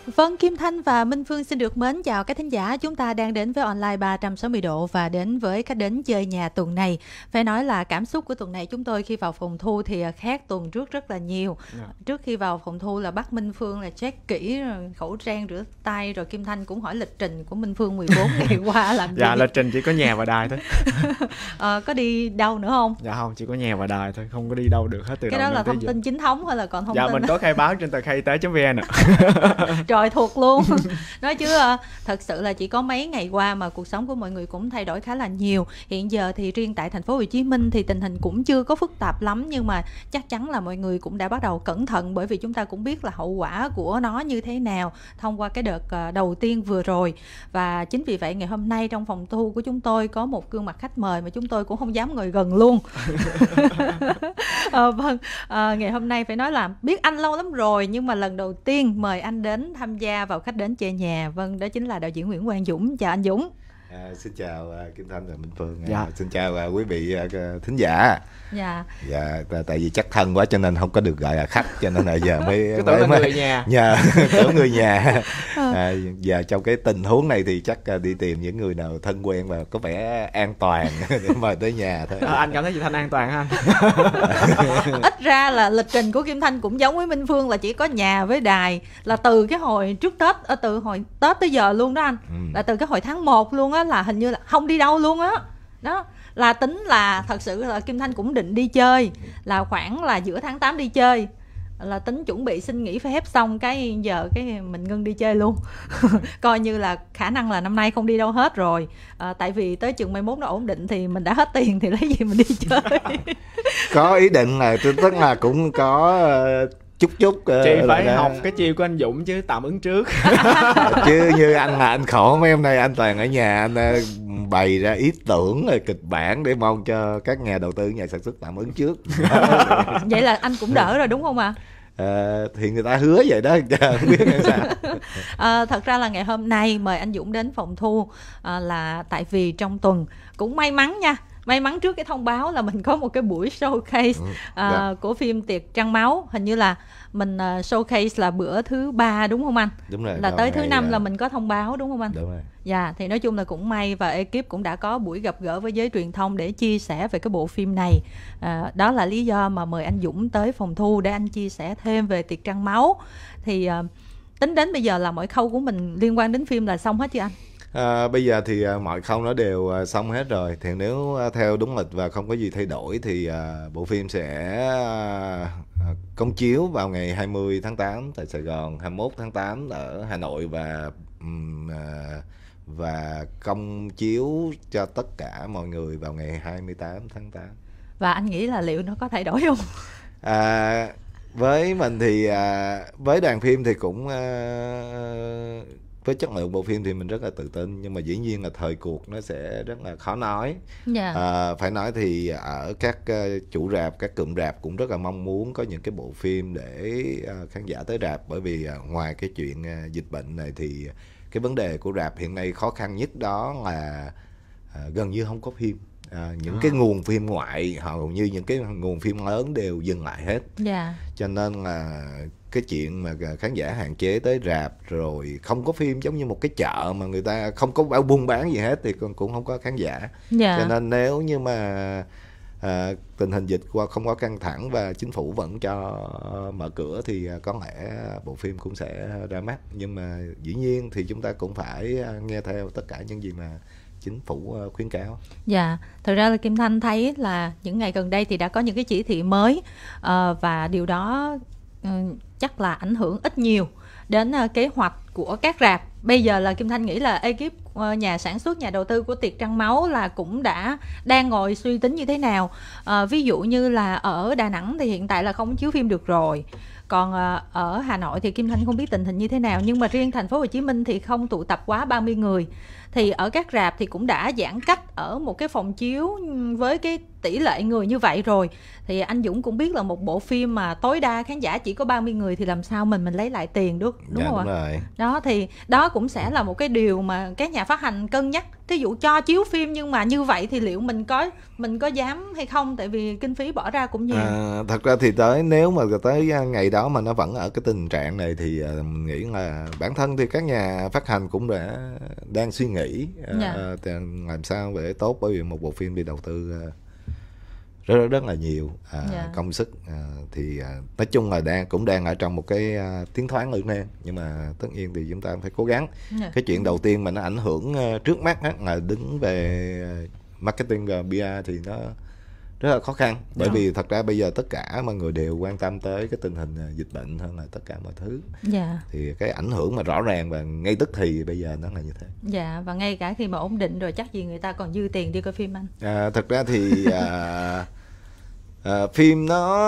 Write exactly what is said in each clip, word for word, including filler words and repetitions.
Vâng, Kim Thanh và Minh Phương xin được mến chào các thính giả. Chúng ta đang đến với online ba trăm sáu mươi độ và đến với khách đến chơi nhà tuần này. Phải nói là cảm xúc của tuần này chúng tôi khi vào phòng thu thì khác tuần trước rất là nhiều. Yeah. Trước khi vào phòng thu là bắt Minh Phương là check kỹ khẩu trang, rửa tay, rồi Kim Thanh cũng hỏi lịch trình của Minh Phương mười bốn ngày qua làm gì. Dạ, lịch trình chỉ có nhà và đài thôi. à, Có đi đâu nữa không? Dạ không, chỉ có nhà và đài thôi, không có đi đâu được hết từ cái đầu đó là thông giờ. tin chính thống hay là còn thông dạ, tin? Dạ, mình có khai báo trên tờ khai y tế chấm vn ạ. Rồi thuộc luôn. Nói chứ thật sự là chỉ có mấy ngày qua mà cuộc sống của mọi người cũng thay đổi khá là nhiều. Hiện giờ thì riêng tại thành phố Hồ Chí Minh thì tình hình cũng chưa có phức tạp lắm, nhưng mà chắc chắn là mọi người cũng đã bắt đầu cẩn thận, bởi vì chúng ta cũng biết là hậu quả của nó như thế nào thông qua cái đợt đầu tiên vừa rồi. Và chính vì vậy ngày hôm nay trong phòng thu của chúng tôi có một gương mặt khách mời mà chúng tôi cũng không dám ngồi gần luôn. à, vâng, à, ngày hôm nay phải nói là biết anh lâu lắm rồi, nhưng mà lần đầu tiên mời anh đến tham gia vào khách đến chơi nhà. Vâng, đó chính là đạo diễn Nguyễn Quang Dũng. Chào anh Dũng. À, xin chào uh, Kim Thanh và Minh Phương. Dạ. À, xin chào uh, quý vị uh, thính giả. Dạ. Dạ, t- tại vì chắc thân quá cho nên không có được gọi là khách, cho nên là giờ mới cứ tưởng là mới, người nhà. Nhờ tưởng người nhà. À, giờ trong cái tình huống này thì chắc uh, đi tìm những người nào thân quen và có vẻ an toàn để mời tới nhà thôi. À, anh cảm thấy chị Thanh an toàn hả anh? Ít ra là lịch trình của Kim Thanh cũng giống với Minh Phương, là chỉ có nhà với đài, là từ cái hồi trước Tết, từ hồi Tết tới giờ luôn đó anh. Ừ. Là từ cái hồi tháng một luôn á, là hình như là không đi đâu luôn á. Đó, là tính là thật sự là Kim Thanh cũng định đi chơi, là khoảng là giữa tháng tám đi chơi, là tính chuẩn bị xin nghỉ phép xong cái giờ cái mình ngưng đi chơi luôn. Coi như là khả năng là năm nay không đi đâu hết rồi. À, tại vì tới chừng mai mốt nó ổn định thì mình đã hết tiền thì lấy gì mình đi chơi. Có ý định là tức là cũng có uh, chút chút uh, chị phải là... học cái chiêu của anh Dũng chứ, tạm ứng trước. Chứ như anh là anh khổ mấy hôm nay, anh toàn ở nhà anh uh, bày ra ý tưởng rồi kịch bản để mong cho các nhà đầu tư, nhà sản xuất tạm ứng trước. Vậy là anh cũng đỡ rồi đúng không ạ? À? À, thì người ta hứa vậy đó, không biết làm sao. À, thật ra là ngày hôm nay mời anh Dũng đến phòng thu à, là tại vì trong tuần cũng may mắn nha, may mắn trước cái thông báo là mình có một cái buổi showcase ừ, à, dạ. của phim Tiệc Trăng Máu. Hình như là mình uh, showcase là bữa thứ ba đúng không anh? Đúng rồi. Là tới thứ năm là... là mình có thông báo đúng không anh? Đúng rồi. Dạ, thì nói chung là cũng may, và ekip cũng đã có buổi gặp gỡ với giới truyền thông để chia sẻ về cái bộ phim này. À, đó là lý do mà mời anh Dũng tới phòng thu để anh chia sẻ thêm về Tiệc Trăng Máu. Thì uh, tính đến bây giờ là mọi khâu của mình liên quan đến phim là xong hết chưa anh? À, bây giờ thì uh, mọi khâu nó đều uh, xong hết rồi. Thì nếu uh, theo đúng lịch và không có gì thay đổi thì uh, bộ phim sẽ uh, công chiếu vào ngày hai mươi tháng tám tại Sài Gòn, hai mươi mốt tháng tám ở Hà Nội, và um, uh, và công chiếu cho tất cả mọi người vào ngày hai mươi tám tháng tám. Và anh nghĩ là liệu nó có thay đổi không? À, với mình thì uh, với đoàn phim thì cũng uh, với chất lượng bộ phim thì mình rất là tự tin, nhưng mà dĩ nhiên là thời cuộc nó sẽ rất là khó nói. Yeah. À, phải nói thì ở các uh, chủ rạp, các cụm rạp cũng rất là mong muốn có những cái bộ phim để uh, khán giả tới rạp, bởi vì uh, ngoài cái chuyện uh, dịch bệnh này thì cái vấn đề của rạp hiện nay khó khăn nhất đó là uh, gần như không có phim. À, những à. cái nguồn phim ngoại, hầu như những cái nguồn phim lớn đều dừng lại hết. Yeah. Cho nên là cái chuyện mà khán giả hạn chế tới rạp rồi không có phim giống như một cái chợ mà người ta không có bao buôn bán gì hết thì cũng không có khán giả. Yeah. Cho nên nếu như mà à, tình hình dịch qua không có căng thẳng và chính phủ vẫn cho mở cửa thì có lẽ bộ phim cũng sẽ ra mắt. Nhưng mà dĩ nhiên thì chúng ta cũng phải nghe theo tất cả những gì mà chính phủ khuyến cáo. Dạ, thực ra là Kim Thanh thấy là những ngày gần đây thì đã có những cái chỉ thị mới uh, và điều đó uh, chắc là ảnh hưởng ít nhiều đến uh, kế hoạch của các rạp. Bây giờ là Kim Thanh nghĩ là ekip uh, nhà sản xuất, nhà đầu tư của Tiệc Trăng Máu là cũng đã đang ngồi suy tính như thế nào. Uh, ví dụ như là ở Đà Nẵng thì hiện tại là không chiếu phim được rồi. Còn uh, ở Hà Nội thì Kim Thanh không biết tình hình như thế nào, nhưng mà riêng thành phố Hồ Chí Minh thì không tụ tập quá ba mươi người. Thì ở các rạp thì cũng đã giãn cách ở một cái phòng chiếu với cái tỷ lệ người như vậy rồi thì anh Dũng cũng biết là một bộ phim mà tối đa khán giả chỉ có ba mươi người thì làm sao mình mình lấy lại tiền được, đúng dạ, không đúng ạ? rồi. Đó thì đó cũng sẽ là một cái điều mà các nhà phát hành cân nhắc. Thí dụ cho chiếu phim nhưng mà như vậy thì liệu mình có mình có dám hay không, tại vì kinh phí bỏ ra cũng nhiều. À, thật ra thì tới nếu mà tới ngày đó mà nó vẫn ở cái tình trạng này thì mình nghĩ là bản thân thì các nhà phát hành cũng đã đang suy nghĩ Dạ. uh, làm sao để tốt, bởi vì một bộ phim bị đầu tư uh, rất rất rất là nhiều uh, Dạ. công sức uh, thì uh, nói chung là đang cũng đang ở trong một cái uh, tiến thoái lưỡng nan, nhưng mà tất nhiên thì chúng ta phải cố gắng. Dạ. Cái chuyện đầu tiên mà nó ảnh hưởng uh, trước mắt á, là đứng về uh, marketing và pê e thì nó rất là khó khăn, bởi Dạ. vì thật ra bây giờ tất cả mọi người đều quan tâm tới cái tình hình dịch bệnh hơn là tất cả mọi thứ. Dạ. Thì cái ảnh hưởng mà rõ ràng và ngay tức thì bây giờ nó là như thế. Dạ, và ngay cả khi mà ổn định rồi chắc gì người ta còn dư tiền đi coi phim anh. À, thật ra thì à, à, phim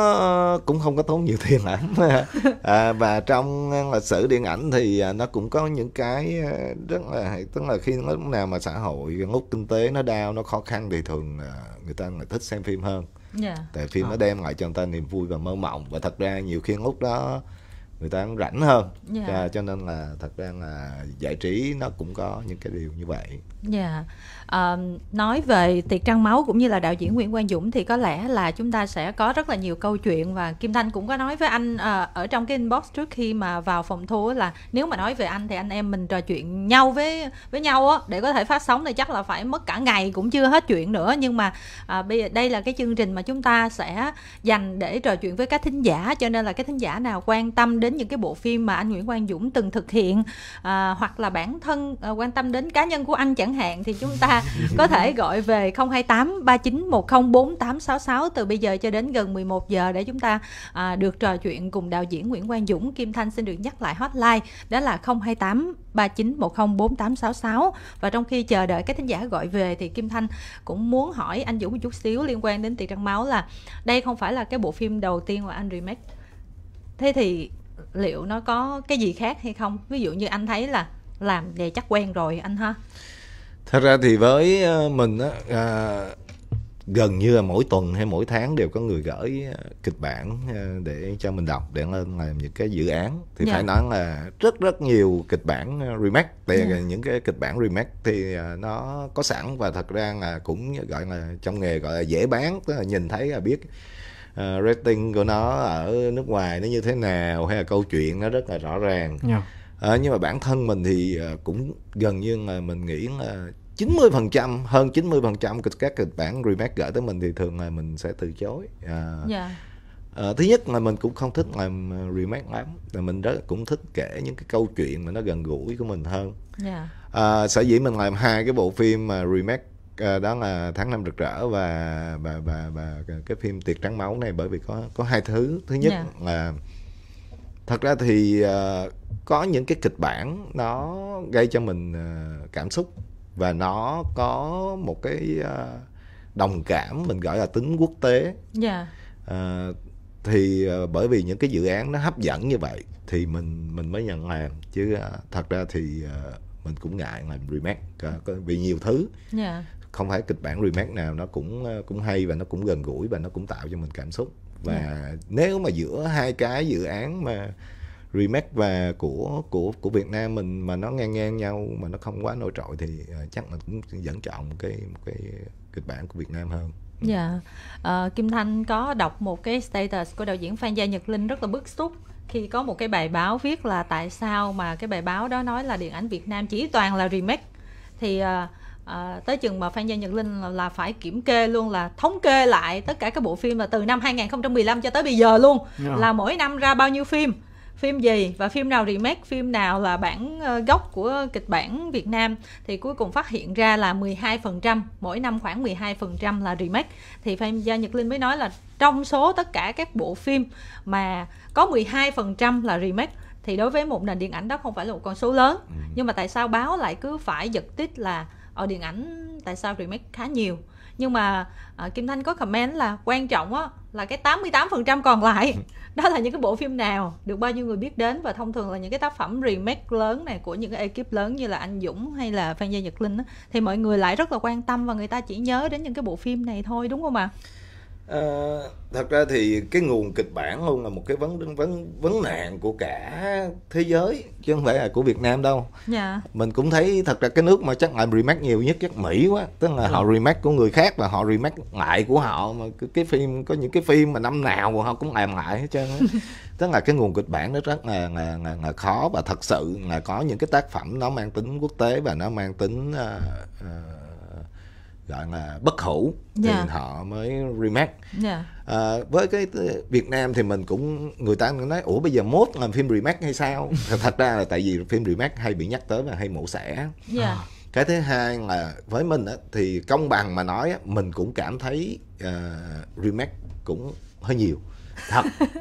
nó cũng không có tốn nhiều tiền lắm. À, và trong lịch sử điện ảnh thì nó cũng có những cái rất là, tức là khi lúc nào mà xã hội ngút kinh tế nó đau, nó khó khăn thì thường người ta lại thích xem phim hơn. Dạ. Tại phim À. nó đem lại cho người ta niềm vui và mơ mộng, và thật ra nhiều khi lúc đó người ta cũng rảnh hơn. Dạ. À, cho nên là thật ra là giải trí nó cũng có những cái điều như vậy. Dạ. À, nói về Tiệc Trăng Máu cũng như là đạo diễn Nguyễn Quang Dũng thì có lẽ là chúng ta sẽ có rất là nhiều câu chuyện, và Kim Thanh cũng có nói với anh à, ở trong cái inbox trước khi mà vào phòng thu là nếu mà nói về anh thì anh em mình trò chuyện nhau với với nhau á, để có thể phát sóng thì chắc là phải mất cả ngày cũng chưa hết chuyện nữa. Nhưng mà à, bây giờ đây là cái chương trình mà chúng ta sẽ dành để trò chuyện với các thính giả, cho nên là cái thính giả nào quan tâm đến những cái bộ phim mà anh Nguyễn Quang Dũng từng thực hiện, à, hoặc là bản thân à, quan tâm đến cá nhân của anh chẳng hạn, thì chúng ta có thể gọi về không hai tám ba chín một không bốn tám sáu sáu từ bây giờ cho đến gần mười một giờ để chúng ta à, được trò chuyện cùng đạo diễn Nguyễn Quang Dũng. Kim Thanh xin được nhắc lại hotline đó là không hai tám ba chín một không bốn tám sáu sáu. Và trong khi chờ đợi các thính giả gọi về thì Kim Thanh cũng muốn hỏi anh Dũng một chút xíu liên quan đến Tiệc Trăng Máu, là đây không phải là cái bộ phim đầu tiên mà anh remake, thế thì liệu nó có cái gì khác hay không? Ví dụ như anh thấy là làm về chắc quen rồi anh ha. Thật ra thì với mình á, à, gần như là mỗi tuần hay mỗi tháng đều có người gửi kịch bản để cho mình đọc, để lên làm những cái dự án. Thì Dạ. phải nói là rất rất nhiều kịch bản remake. Thì Dạ. những cái kịch bản remake thì nó có sẵn, và thật ra là cũng gọi là trong nghề gọi là dễ bán, tức là nhìn thấy là biết uh, rating của nó ở nước ngoài nó như thế nào, hay là câu chuyện nó rất là rõ ràng. Yeah. À, nhưng mà bản thân mình thì cũng gần như là mình nghĩ là chín mươi phần trăm, hơn chín mươi phần trăm các kịch bản remake gửi tới mình thì thường là mình sẽ từ chối. À, Dạ. à, thứ nhất là mình cũng không thích làm remake lắm, là mình rất cũng thích kể những cái câu chuyện mà nó gần gũi của mình hơn. Dạ. À, sở dĩ mình làm hai cái bộ phim mà remake, à, đó là Tháng Năm Rực Rỡ và và và và cái phim Tiệc Trăng Máu này, bởi vì có có hai thứ. Thứ nhất Dạ. là thật ra thì uh, có những cái kịch bản nó gây cho mình uh, cảm xúc, và nó có một cái uh, đồng cảm, mình gọi là tính quốc tế. Dạ. Uh, thì uh, bởi vì những cái dự án nó hấp dẫn như vậy thì mình mình mới nhận làm, chứ uh, thật ra thì uh, mình cũng ngại làm remake uh, vì nhiều thứ. Dạ. Không phải kịch bản remake nào nó cũng uh, cũng hay và nó cũng gần gũi và nó cũng tạo cho mình cảm xúc. Và yeah. nếu mà giữa hai cái dự án mà remake và của của của Việt Nam mình mà nó ngang ngang nhau, mà nó không quá nổi trội, thì uh, chắc mình cũng vẫn chọn một cái một cái kịch bản của Việt Nam hơn. Dạ. À, Kim Thanh có đọc một cái status của đạo diễn Phan Gia Nhật Linh rất là bức xúc khi có một cái bài báo viết là tại sao mà cái bài báo đó nói là điện ảnh Việt Nam chỉ toàn là remake. Thì à, à, tới chừng mà Phan Gia Nhật Linh là, là phải kiểm kê luôn, là thống kê lại tất cả các bộ phim là từ năm hai không một lăm cho tới bây giờ luôn. Yeah. Là mỗi năm ra bao nhiêu phim, phim gì và phim nào remake, phim nào là bản gốc của kịch bản Việt Nam. Thì cuối cùng phát hiện ra là mười hai phần trăm, mỗi năm khoảng mười hai phần trăm là remake. Thì Phan Gia Nhật Linh mới nói là trong số tất cả các bộ phim mà có mười hai phần trăm là remake thì đối với một nền điện ảnh đó không phải là một con số lớn. Ừ. Nhưng mà tại sao báo lại cứ phải giật tít là ở điện ảnh tại sao remake khá nhiều. Nhưng mà à, Kim Thanh có comment là quan trọng á là cái tám mươi tám phần trăm còn lại đó là những cái bộ phim nào được bao nhiêu người biết đến, và thông thường là những cái tác phẩm remake lớn này của những cái ekip lớn như là anh Dũng hay là Phan Gia Nhật Linh á, thì mọi người lại rất là quan tâm và người ta chỉ nhớ đến những cái bộ phim này thôi, đúng không ạ? Ờ, thật ra thì cái nguồn kịch bản luôn là một cái vấn vấn vấn nạn của cả thế giới chứ không phải là của Việt Nam đâu. Dạ. Mình cũng thấy thật ra cái nước mà chắc là remake nhiều nhất chắc Mỹ quá, tức là họ remake của người khác là họ remake lại của họ, mà cái, cái phim có những cái phim mà năm nào họ cũng làm lại hết trơn á. Tức là cái nguồn kịch bản nó rất là, là, là, là khó, và thật sự là có những cái tác phẩm nó mang tính quốc tế và nó mang tính uh, uh, gọi là bất hủ thì Yeah. họ mới remake. Yeah. À, với cái Việt Nam thì mình cũng, người ta nói ủa bây giờ mốt làm phim remake hay sao? Thật ra là tại vì phim remake hay bị nhắc tới và hay mổ xẻ. Yeah. Cái thứ hai là với mình á, thì công bằng mà nói á, mình cũng cảm thấy uh, remake cũng hơi nhiều thật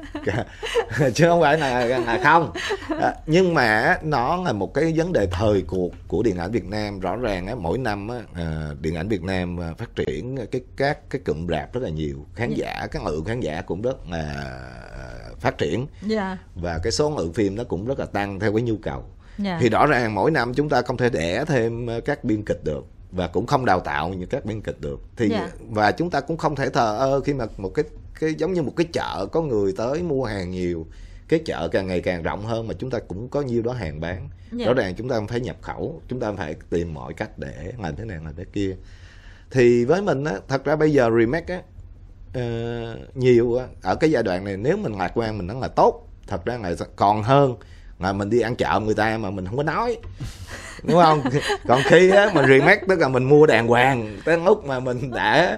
chứ không phải là, là không à, nhưng mà nó là một cái vấn đề thời cuộc của điện ảnh Việt Nam. Rõ ràng á, mỗi năm á, à, điện ảnh Việt Nam phát triển cái các cái cụm rạp rất là nhiều, khán giả, các lượng khán giả cũng rất là phát triển. Yeah. Và cái số lượng phim nó cũng rất là tăng theo cái nhu cầu. Yeah. Thì rõ ràng mỗi năm chúng ta không thể đẻ thêm các biên kịch được, và cũng không đào tạo những các biên kịch được thì Yeah. và chúng ta cũng không thể thờ ơ khi mà một cái cái giống như một cái chợ có người tới mua hàng nhiều, cái chợ càng ngày càng rộng hơn mà chúng ta cũng có nhiêu đó hàng bán. Yeah. Rõ ràng chúng ta phải nhập khẩu, chúng ta phải tìm mọi cách để làm thế này làm thế kia. Thì với mình á, thật ra bây giờ remake á uh, nhiều á, ở cái giai đoạn này nếu mình lạc quan mình nói là tốt, thật ra là còn hơn là mình đi ăn chợ người ta mà mình không có nói, đúng không? Còn khi á mình remake tức là mình mua đàng hoàng, tới lúc mà mình đã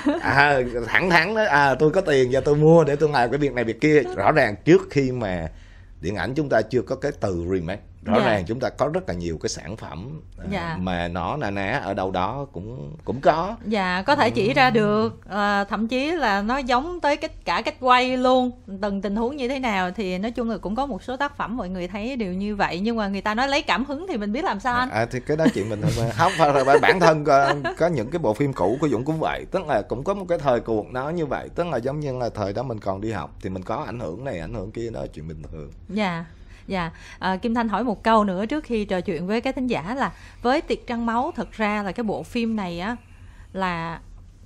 à, thẳng thắn đó, à tôi có tiền và tôi mua để tôi làm cái việc này việc kia. Rõ ràng trước khi mà điện ảnh chúng ta chưa có cái từ remake, rõ Dạ. ràng chúng ta có rất là nhiều cái sản phẩm à, Dạ. mà nó na ná ở đâu đó cũng cũng có. Dạ, có thể chỉ ra được, à, thậm chí là nó giống tới cách cả cách quay luôn, từng tình huống như thế nào. Thì nói chung là cũng có một số tác phẩm mọi người thấy đều như vậy, nhưng mà người ta nói lấy cảm hứng thì mình biết làm sao anh. À, thì cái đó chuyện mình không không phải là bản thân có, có những cái bộ phim cũ của Dũng cũng vậy, tức là cũng có một cái thời cuộc nó như vậy, tức là giống như là thời đó mình còn đi học thì mình có ảnh hưởng này ảnh hưởng kia, đó là chuyện bình thường. Dạ. Dạ, à, Kim Thanh hỏi một câu nữa trước khi trò chuyện với các thính giả là với Tiệc Trăng Máu, thật ra là cái bộ phim này á là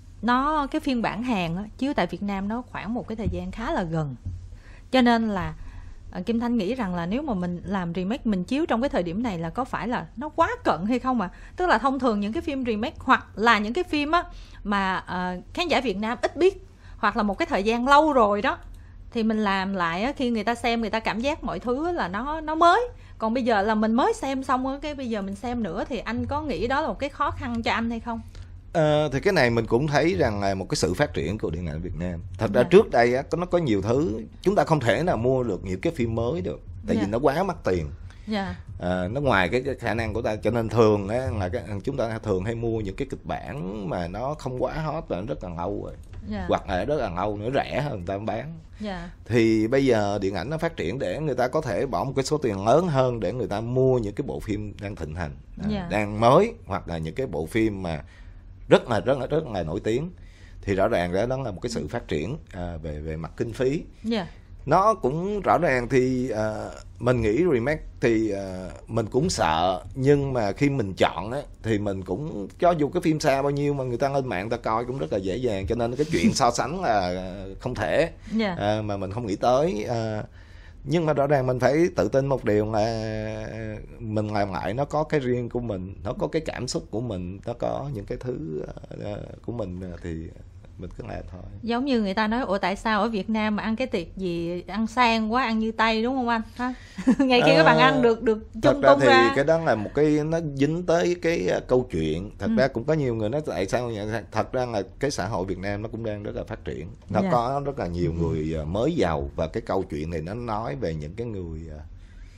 nó cái phiên bản Hàn á, chiếu tại Việt Nam nó khoảng một cái thời gian khá là gần, cho nên là à, Kim Thanh nghĩ rằng là nếu mà mình làm remake, mình chiếu trong cái thời điểm này là có phải là nó quá cận hay không ạ? À? Tức là thông thường những cái phim remake hoặc là những cái phim á mà à, khán giả Việt Nam ít biết, hoặc là một cái thời gian lâu rồi đó, thì mình làm lại á, khi người ta xem người ta cảm giác mọi thứ là nó nó mới. Còn bây giờ là mình mới xem xong á, cái bây giờ mình xem nữa, thì anh có nghĩ đó là một cái khó khăn cho anh hay không? Ờ, thì cái này mình cũng thấy rằng là một cái sự phát triển của điện ảnh Việt Nam. Thật ra Dạ. trước đây á, nó có nhiều thứ chúng ta không thể nào mua được những cái phim mới được, tại Dạ. vì nó quá mắc tiền. Dạ. À, nó ngoài cái, cái khả năng của ta, cho nên thường á, là cái, chúng ta thường hay mua những cái kịch bản mà nó không quá hot và nó rất là ngầu rồi. Dạ. Hoặc là rất là ngầu nữa, rẻ hơn người ta bán. Dạ. Thì bây giờ điện ảnh nó phát triển để người ta có thể bỏ một cái số tiền lớn hơn để người ta mua những cái bộ phim đang thịnh hành, à, Dạ. đang mới, hoặc là những cái bộ phim mà rất là rất là rất là nổi tiếng. Thì rõ ràng đó, đó là một cái sự phát triển à, về về mặt kinh phí. Dạ. Nó cũng rõ ràng thì à, mình nghĩ remake thì à, mình cũng sợ, nhưng mà khi mình chọn á thì mình cũng, cho dù cái phim xa bao nhiêu mà người ta lên mạng người ta coi cũng rất là dễ dàng, cho nên cái chuyện so sánh là không thể. Dạ. à, mà mình không nghĩ tới. à, nhưng mà rõ ràng mình phải tự tin một điều là mình làm lại nó có cái riêng của mình, nó có cái cảm xúc của mình, nó có những cái thứ uh, của mình, thì mình cứ làm thôi. Giống như người ta nói, ủa tại sao ở Việt Nam mà ăn cái tiệc gì ăn sang quá, ăn như Tây, đúng không anh? Ha? Ngay khi À, các bạn ăn được được chung thật ra tung thì ra. cái đó là một cái, nó dính tới cái uh, câu chuyện. Thật Ừ. ra cũng có nhiều người nói tại sao vậy? Thật ra là cái xã hội Việt Nam nó cũng đang rất là phát triển, nó Dạ. có rất là nhiều người uh, mới giàu, và cái câu chuyện này nó nói về những cái người uh,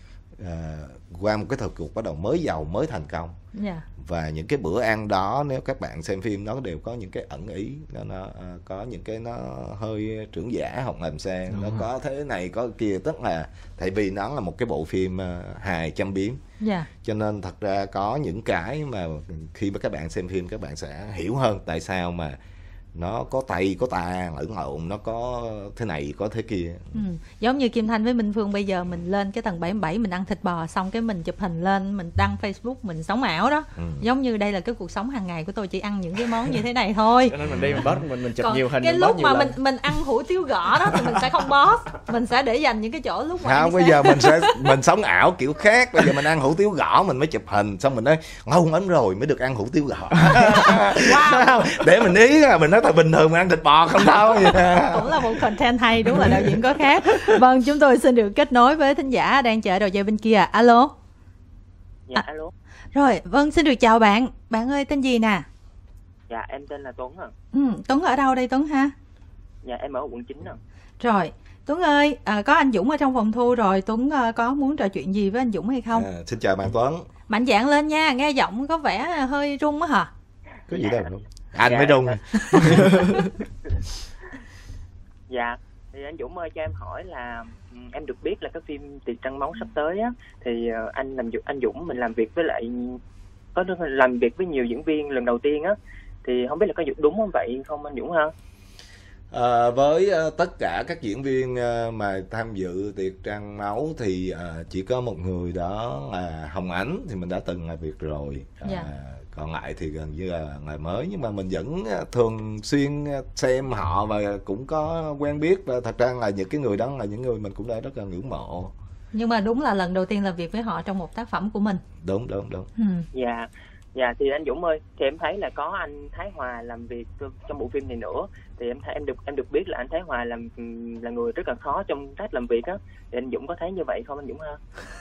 à, qua một cái thời cuộc bắt đầu mới giàu mới thành công. Yeah. Và những cái bữa ăn đó nếu các bạn xem phim nó đều có những cái ẩn ý, nó, nó uh, có những cái nó hơi trưởng giả hoặc làm sang, nó có thế này có kia, tức là tại vì nó là một cái bộ phim uh, hài châm biếm. Yeah. Cho nên thật ra có những cái mà khi mà các bạn xem phim các bạn sẽ hiểu hơn tại sao mà nó có tay có tà lẫn lộn, nó có thế này có thế kia. Ừ. Giống như Kim Thanh với Minh Phương bây giờ mình lên cái tầng bảy mươi bảy mình ăn thịt bò xong cái mình chụp hình lên mình đăng Facebook mình sống ảo đó. Ừ. Giống như đây là cái cuộc sống hàng ngày của tôi, chỉ ăn những cái món như thế này thôi. Cho nên mình đi mình post mình mình chụp Còn nhiều hình. cái lúc mà mình mình ăn hủ tiếu gõ đó thì mình sẽ không post, mình sẽ để dành những cái chỗ lúc mà không, bây giờ mình sẽ mình sống ảo kiểu khác. Bây giờ mình ăn hủ tiếu gõ mình mới chụp hình xong mình nói ngon lắm rồi mới được ăn hủ tiếu gõ. Wow. Để mình ý là mình nói là bình thường mình ăn thịt bò không đâu. Cũng là một content hay, đúng là đạo diễn có khác. Vâng, chúng tôi xin được kết nối với thính giả đang chờ đầu dây bên kia. Alo. Dạ à, alo. Rồi, vâng, xin được chào bạn. Bạn ơi, tên gì nè? Dạ em tên là Tuấn ạ. Ừ, Tuấn ở đâu đây Tuấn ha? Dạ em ở quận chín ạ. Rồi, Tuấn ơi, à, có anh Dũng ở trong phòng thu rồi, Tuấn à, có muốn trò chuyện gì với anh Dũng hay không? À, xin chào bạn Tuấn. Mạnh dạn lên nha, nghe giọng có vẻ hơi run á hả? Có gì đâu. Anh dạ, mới run. Dạ, thì anh Dũng ơi cho em hỏi là em được biết là cái phim Tiệc Trăng Máu sắp tới á, thì anh làm anh Dũng mình làm việc với lại có làm việc với nhiều diễn viên lần đầu tiên á, thì không biết là có đúng không vậy không anh Dũng ha? À, với uh, tất cả các diễn viên uh, mà tham dự Tiệc Trăng Máu thì uh, chỉ có một người đó là Hồng Ánh thì mình đã từng làm việc rồi. Uh, yeah. Còn lại thì gần như là người mới, nhưng mà mình vẫn thường xuyên xem họ và cũng có quen biết, và thật ra là những cái người đó là những người mình cũng đã rất là ngưỡng mộ. Nhưng mà đúng là lần đầu tiên làm việc với họ trong một tác phẩm của mình. Đúng đúng đúng. Ừ. Dạ. Dạ thì anh Dũng ơi, thì em thấy là có anh Thái Hòa làm việc trong bộ phim này nữa, thì em thấy em được em được biết là anh Thái Hòa làm là người rất là khó trong cách làm việc á, thì anh Dũng có thấy như vậy không anh Dũng ha?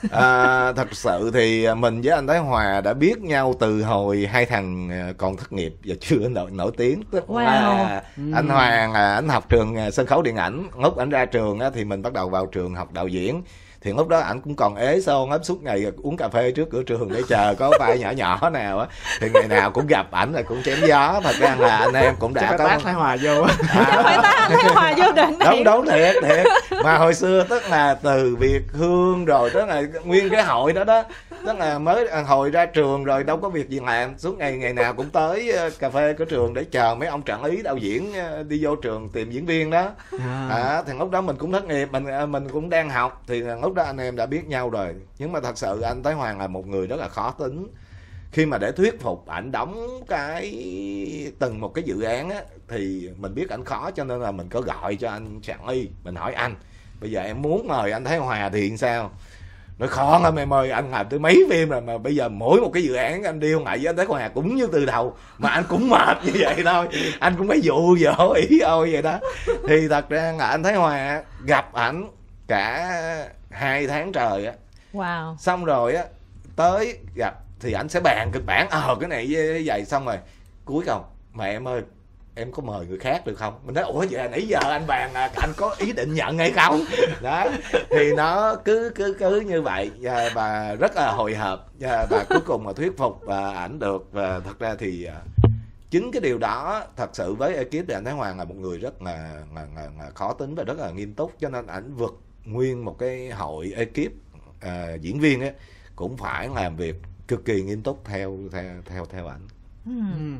À, thật sự thì mình với anh Thái Hòa đã biết nhau từ hồi hai thằng còn thất nghiệp và chưa nổi nổi tiếng. Tức wow. là anh Hoàng là anh học trường sân khấu điện ảnh, lúc anh ra trường á thì mình bắt đầu vào trường học đạo diễn. Thì lúc đó ảnh cũng còn ế son ấp suốt ngày uống cà phê trước cửa trường để chờ có vai nhỏ nhỏ nào á, thì ngày nào cũng gặp ảnh là cũng chém gió. Thật ra là anh em cũng đã chắc có tác Thái Hòa vô á. Chắc phải tác Thái Hòa vô đoạn này. Đúng đúng thiệt thiệt. Mà hồi xưa tức là từ Việt Hương rồi tức là nguyên cái hội đó đó, tức là mới hồi ra trường rồi đâu có việc gì làm, suốt ngày ngày nào cũng tới cà phê của trường để chờ mấy ông trợ lý đạo diễn đi vô trường tìm diễn viên đó. À, à thì lúc đó mình cũng thất nghiệp, mình mình cũng đang học, thì lúc đó anh em đã biết nhau rồi. Nhưng mà thật sự anh Thái Hoàng là một người rất là khó tính. Khi mà để thuyết phục ảnh đóng cái từng một cái dự án á, thì mình biết ảnh khó, cho nên là mình có gọi cho anh Trạng Y, mình hỏi anh bây giờ em muốn mời anh Thái Hòa thì sao? Nói khó lắm em ơi, anh làm tới mấy phim rồi mà bây giờ mỗi một cái dự án anh đi không lại với anh Thái Hòa cũng như từ đầu, mà anh cũng mệt như vậy thôi, anh cũng phải dụ dỗ ý ôi vậy đó. Thì thật ra là anh Thái Hòa gặp ảnh cả hai tháng trời á. Wow. Xong rồi á tới gặp thì ảnh sẽ bàn kịch bản ờ cái này với vậy, xong rồi cuối cùng mà em ơi em có mời người khác được không? Mình nói ủa vậy nãy giờ anh bàn là anh có ý định nhận hay không? Đó thì nó cứ cứ cứ như vậy, và, và rất là hồi hộp, và, và cuối cùng mà thuyết phục và ảnh được. Và thật ra thì chính cái điều đó thật sự với ekip thì anh Thái Hoàng là một người rất là, là, là, là khó tính và rất là nghiêm túc, cho nên ảnh vượt nguyên một cái hội ekip uh, diễn viên ấy cũng phải làm việc cực kỳ nghiêm túc theo theo theo theo ảnh. Ừ.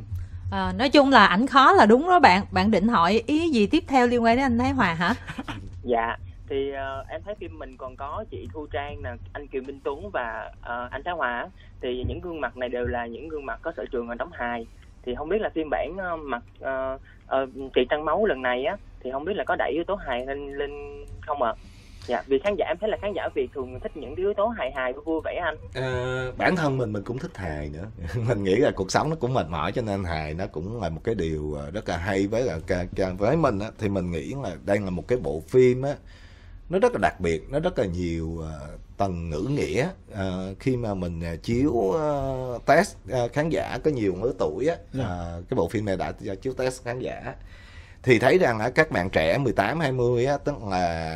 À, nói chung là ảnh khó là đúng đó bạn. Bạn định hỏi ý gì tiếp theo liên quan đến anh Thái Hòa hả? Dạ thì uh, em thấy phim mình còn có chị Thu Trang nè, anh Kiều Minh Tuấn và uh, anh Thái Hòa, thì những gương mặt này đều là những gương mặt có sở trường ở đóng hài. Thì không biết là phiên bản uh, mặt uh, uh, Tiệc Trăng Máu lần này á, thì không biết là có đẩy yếu tố hài lên lên không ạ? À? Dạ, vì khán giả em thấy là khán giả Việt thường thích những yếu tố hài hài vui vui vẻ anh. À, bản thân mình mình cũng thích hài nữa. Mình nghĩ là cuộc sống nó cũng mệt mỏi, cho nên hài nó cũng là một cái điều rất là hay. Với là với mình á, thì mình nghĩ là đây là một cái bộ phim á, nó rất là đặc biệt, nó rất là nhiều uh, tầng ngữ nghĩa. Uh, khi mà mình uh, chiếu uh, test uh, khán giả có nhiều lứa tuổi á, uh, cái bộ phim này đã chiếu test khán giả thì thấy rằng là các bạn trẻ mười tám hai mươi á, tức là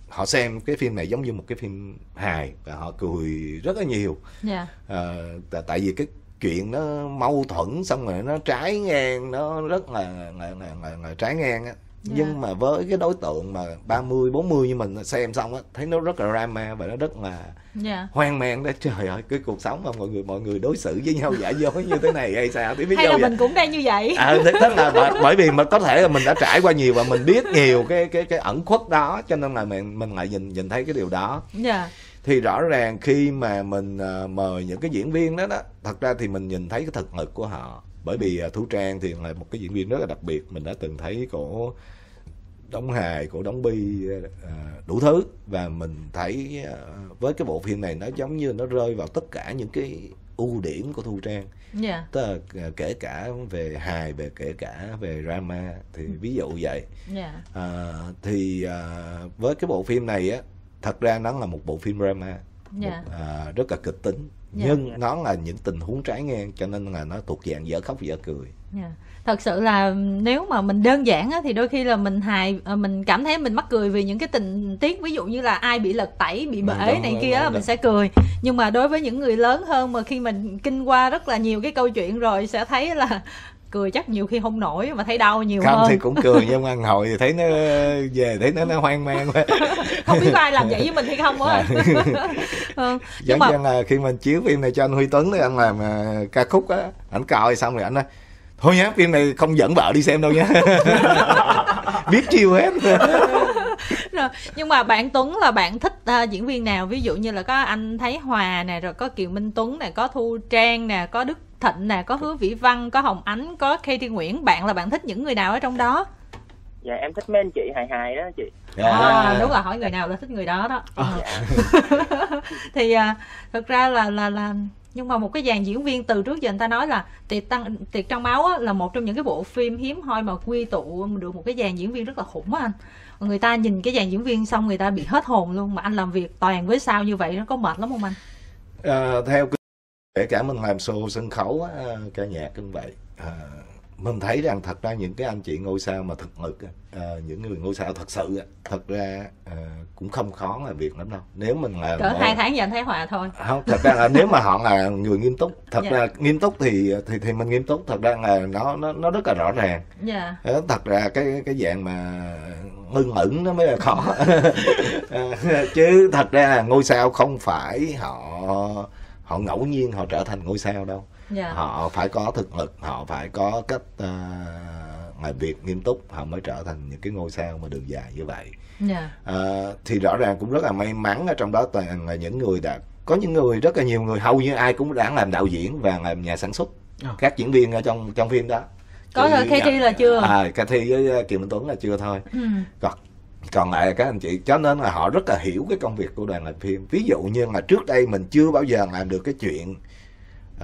họ xem cái phim này giống như một cái phim hài và họ cười rất là nhiều. Yeah. À, tại vì cái chuyện nó mâu thuẫn xong rồi nó trái ngang, nó rất là, là, là, là, là trái ngang á. Yeah. Nhưng mà với cái đối tượng mà ba mươi bốn mươi như mình xem xong á, thấy nó rất là drama và nó rất là yeah. hoang mang đó. Trời ơi, cái cuộc sống mà mọi người mọi người đối xử với nhau giả dối như thế này hay sao thì biết hay là vậy? Mình cũng đang như vậy. À, thế là bởi vì mà có thể là mình đã trải qua nhiều và mình biết nhiều cái cái cái ẩn khuất đó, cho nên là mình mình lại nhìn nhìn thấy cái điều đó. Yeah. Thì rõ ràng khi mà mình uh, mời những cái diễn viên đó đó, thật ra thì mình nhìn thấy cái thực lực của họ. Bởi vì uh, Thu Trang thì là một cái diễn viên rất là đặc biệt. Mình đã từng thấy cổ đóng hài, cổ đóng bi, uh, đủ thứ. Và mình thấy uh, với cái bộ phim này nó giống như nó rơi vào tất cả những cái ưu điểm của Thu Trang. Yeah. Tức là uh, kể cả về hài, về kể cả về drama. Thì ví dụ vậy. Yeah. uh, Thì uh, với cái bộ phim này á, thật ra nó là một bộ phim drama. Yeah. Một, uh, rất là kịch tính. Yeah. Nhưng yeah. nó là những tình huống trái ngang, cho nên là nó thuộc dạng dở khóc dở cười. Yeah. Thật sự là nếu mà mình đơn giản á, thì đôi khi là mình hài, mình cảm thấy mình mắc cười vì những cái tình tiết, ví dụ như là ai bị lật tẩy, bị bể đúng, này đúng, kia đúng, là mình sẽ cười. Nhưng mà đối với những người lớn hơn mà khi mình kinh qua rất là nhiều cái câu chuyện rồi sẽ thấy là cười chắc nhiều khi không nổi mà thấy đau nhiều không hơn. Không thì cũng cười, nhưng mà ngồi thì thấy nó về thấy nó nó hoang mang quá. Không biết có ai làm vậy với mình hay không á. Ừ. Giống như là khi mình chiếu phim này cho anh Huy Tuấn thì anh làm uh, ca khúc á, ảnh coi xong rồi ảnh nói thôi nhá, phim này không dẫn vợ đi xem đâu nhá. Biết chiêu hết. Rồi, nhưng mà bạn Tuấn là bạn thích uh, diễn viên nào? Ví dụ như là có anh Thái Hòa nè, rồi có Kiều Minh Tuấn nè, có Thu Trang nè, có Đức Thịnh nè, có Hứa Vĩ Văn, có Hồng Ánh, có Katie Nguyễn. Bạn là bạn thích những người nào ở trong đó? Dạ em thích mấy anh chị hài hài đó chị. À, đúng rồi, hỏi người nào là thích người đó đó. À. Dạ. Thì uh, thật ra là là là nhưng mà một cái dàn diễn viên từ trước giờ người ta nói là Tiệc tăng Tiệc Trong Máu á, là một trong những cái bộ phim hiếm hoi mà quy tụ được một cái dàn diễn viên rất là khủng á anh. Người ta nhìn cái dàn diễn viên xong người ta bị hết hồn luôn. Mà anh làm việc toàn với sao như vậy nó có mệt lắm không anh? À, theo kể cả mình làm show sân khấu á, ca nhạc cũng vậy. À, mình thấy rằng thật ra những cái anh chị ngôi sao mà thực lực, à, những người ngôi sao thật sự, thật ra à, cũng không khó làm việc lắm đâu. Nếu mình là cỡ hai tháng giờ anh thấy Hòa thôi. Không, thật ra là nếu mà họ là người nghiêm túc, thật dạ. ra nghiêm túc thì thì thì mình nghiêm túc, thật ra là nó nó nó rất là rõ ràng. Dạ. Thật ra cái cái dạng mà ngưng ẩn nó mới là khó. Chứ thật ra là ngôi sao không phải họ họ ngẫu nhiên họ trở thành ngôi sao đâu. Yeah. Họ phải có thực lực, họ phải có cách uh, làm việc nghiêm túc, họ mới trở thành những cái ngôi sao mà đường dài như vậy. Yeah. Uh, thì rõ ràng cũng rất là may mắn ở trong đó toàn là những người đã có những người rất là nhiều người, hầu như ai cũng đã làm đạo diễn và làm nhà sản xuất. Oh. Các diễn viên ở trong trong phim đó. Có rồi, Katie là chưa? À, Katie với Kiều Minh Tuấn là chưa thôi. Ừ. Còn còn lại các anh chị, cho nên là họ rất là hiểu cái công việc của đoàn làm phim. Ví dụ như là trước đây mình chưa bao giờ làm được cái chuyện uh,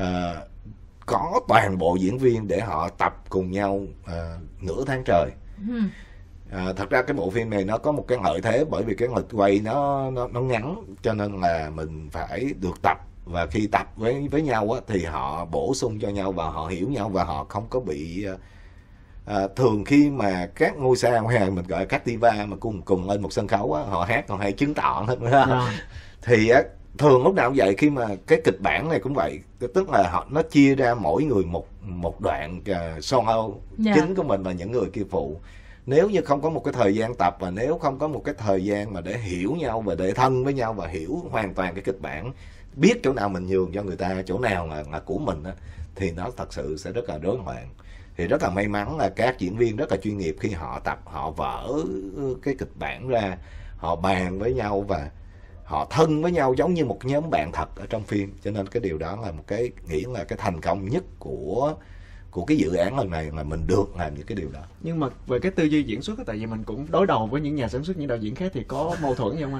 có toàn bộ diễn viên để họ tập cùng nhau uh, nửa tháng trời. Ừ. Uh, thật ra cái bộ phim này nó có một cái lợi thế bởi vì cái lịch quay nó nó nó ngắn, cho nên là mình phải được tập, và khi tập với với nhau á, thì họ bổ sung cho nhau và họ hiểu nhau và họ không có bị uh, À, thường khi mà các ngôi sao hay mình gọi là các diva mà cùng cùng lên một sân khấu á, họ hát còn hay chứng tỏ lắm đó. Thì á, thường lúc nào cũng vậy, khi mà cái kịch bản này cũng vậy, tức là họ nó chia ra mỗi người một một đoạn uh, solo yeah. chính của mình và những người kia phụ. Nếu như không có một cái thời gian tập và nếu không có một cái thời gian mà để hiểu nhau và để thân với nhau và hiểu hoàn toàn cái kịch bản, biết chỗ nào mình nhường cho người ta, chỗ nào là, là của mình á, thì nó thật sự sẽ rất là rối loạn. Thì rất là may mắn là các diễn viên rất là chuyên nghiệp, khi họ tập họ vỡ cái kịch bản ra, họ bàn với nhau và họ thân với nhau giống như một nhóm bạn thật ở trong phim. Cho nên cái điều đó là một cái, nghĩ là cái thành công nhất của của cái dự án lần này là mình được làm những cái điều đó. Nhưng mà về cái tư duy diễn xuất, tại vì mình cũng đối đầu với những nhà sản xuất, những đạo diễn khác, thì có mâu thuẫn gì không anh?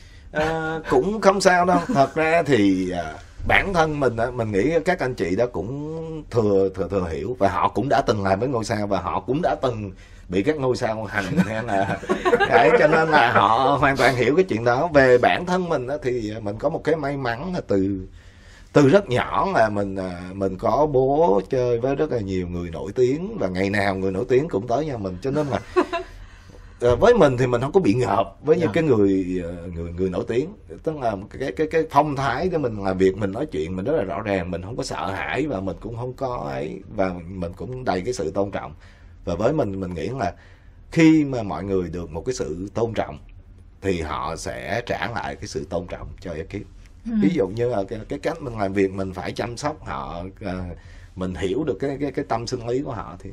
À, cũng không sao đâu. Thật ra thì à, bản thân mình mình nghĩ các anh chị đó cũng thừa thừa thừa hiểu, và họ cũng đã từng làm với ngôi sao và họ cũng đã từng bị các ngôi sao hành hay là đấy, cho nên là họ hoàn toàn hiểu cái chuyện đó. Về bản thân mình đó, thì mình có một cái may mắn là từ từ rất nhỏ là mình mình có bố chơi với rất là nhiều người nổi tiếng, và ngày nào người nổi tiếng cũng tới nhà mình, cho nên là à, với mình thì mình không có bị ngợp với những Dạ. cái người người người nổi tiếng, tức là cái cái cái phong thái của mình làm việc, mình nói chuyện mình rất là rõ ràng, mình không có sợ hãi và mình cũng không có ấy, và mình cũng đầy cái sự tôn trọng. Và với mình mình nghĩ là khi mà mọi người được một cái sự tôn trọng thì họ sẽ trả lại cái sự tôn trọng cho ekip. Ừ. Ví dụ như là cái, cái cách mình làm việc mình phải chăm sóc họ, à, mình hiểu được cái cái cái tâm sinh lý của họ thì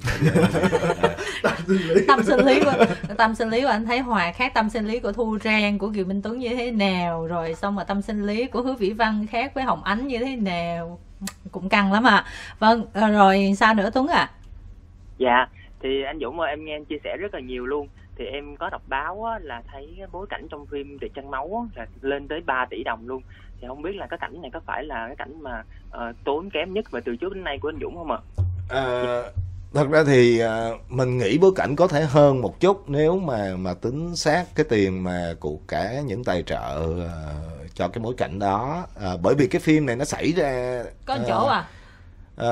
Tâm sinh lý của tâm sinh lý của anh thấy Hòa khác tâm sinh lý của Thu Trang, của Kiều Minh Tuấn như thế nào, rồi xong mà tâm sinh lý của Hứa Vĩ Văn khác với Hồng Ánh như thế nào, cũng căng lắm à. Vâng, rồi sao nữa Tuấn ạ? À? Dạ, thì anh Dũng ơi, em nghe anh chia sẻ rất là nhiều luôn. Thì em có đọc báo á, là thấy bối cảnh trong phim Tuyệt Trăng Máu á, là lên tới ba tỷ đồng luôn. Thì không biết là cái cảnh này có phải là cái cảnh mà uh, tốn kém nhất và từ trước đến nay của anh Dũng không ạ? À, thật ra thì à, mình nghĩ bối cảnh có thể hơn một chút nếu mà mà tính xác cái tiền mà của cả những tài trợ à, cho cái bối cảnh đó, à, bởi vì cái phim này nó xảy ra Có à, chỗ à? à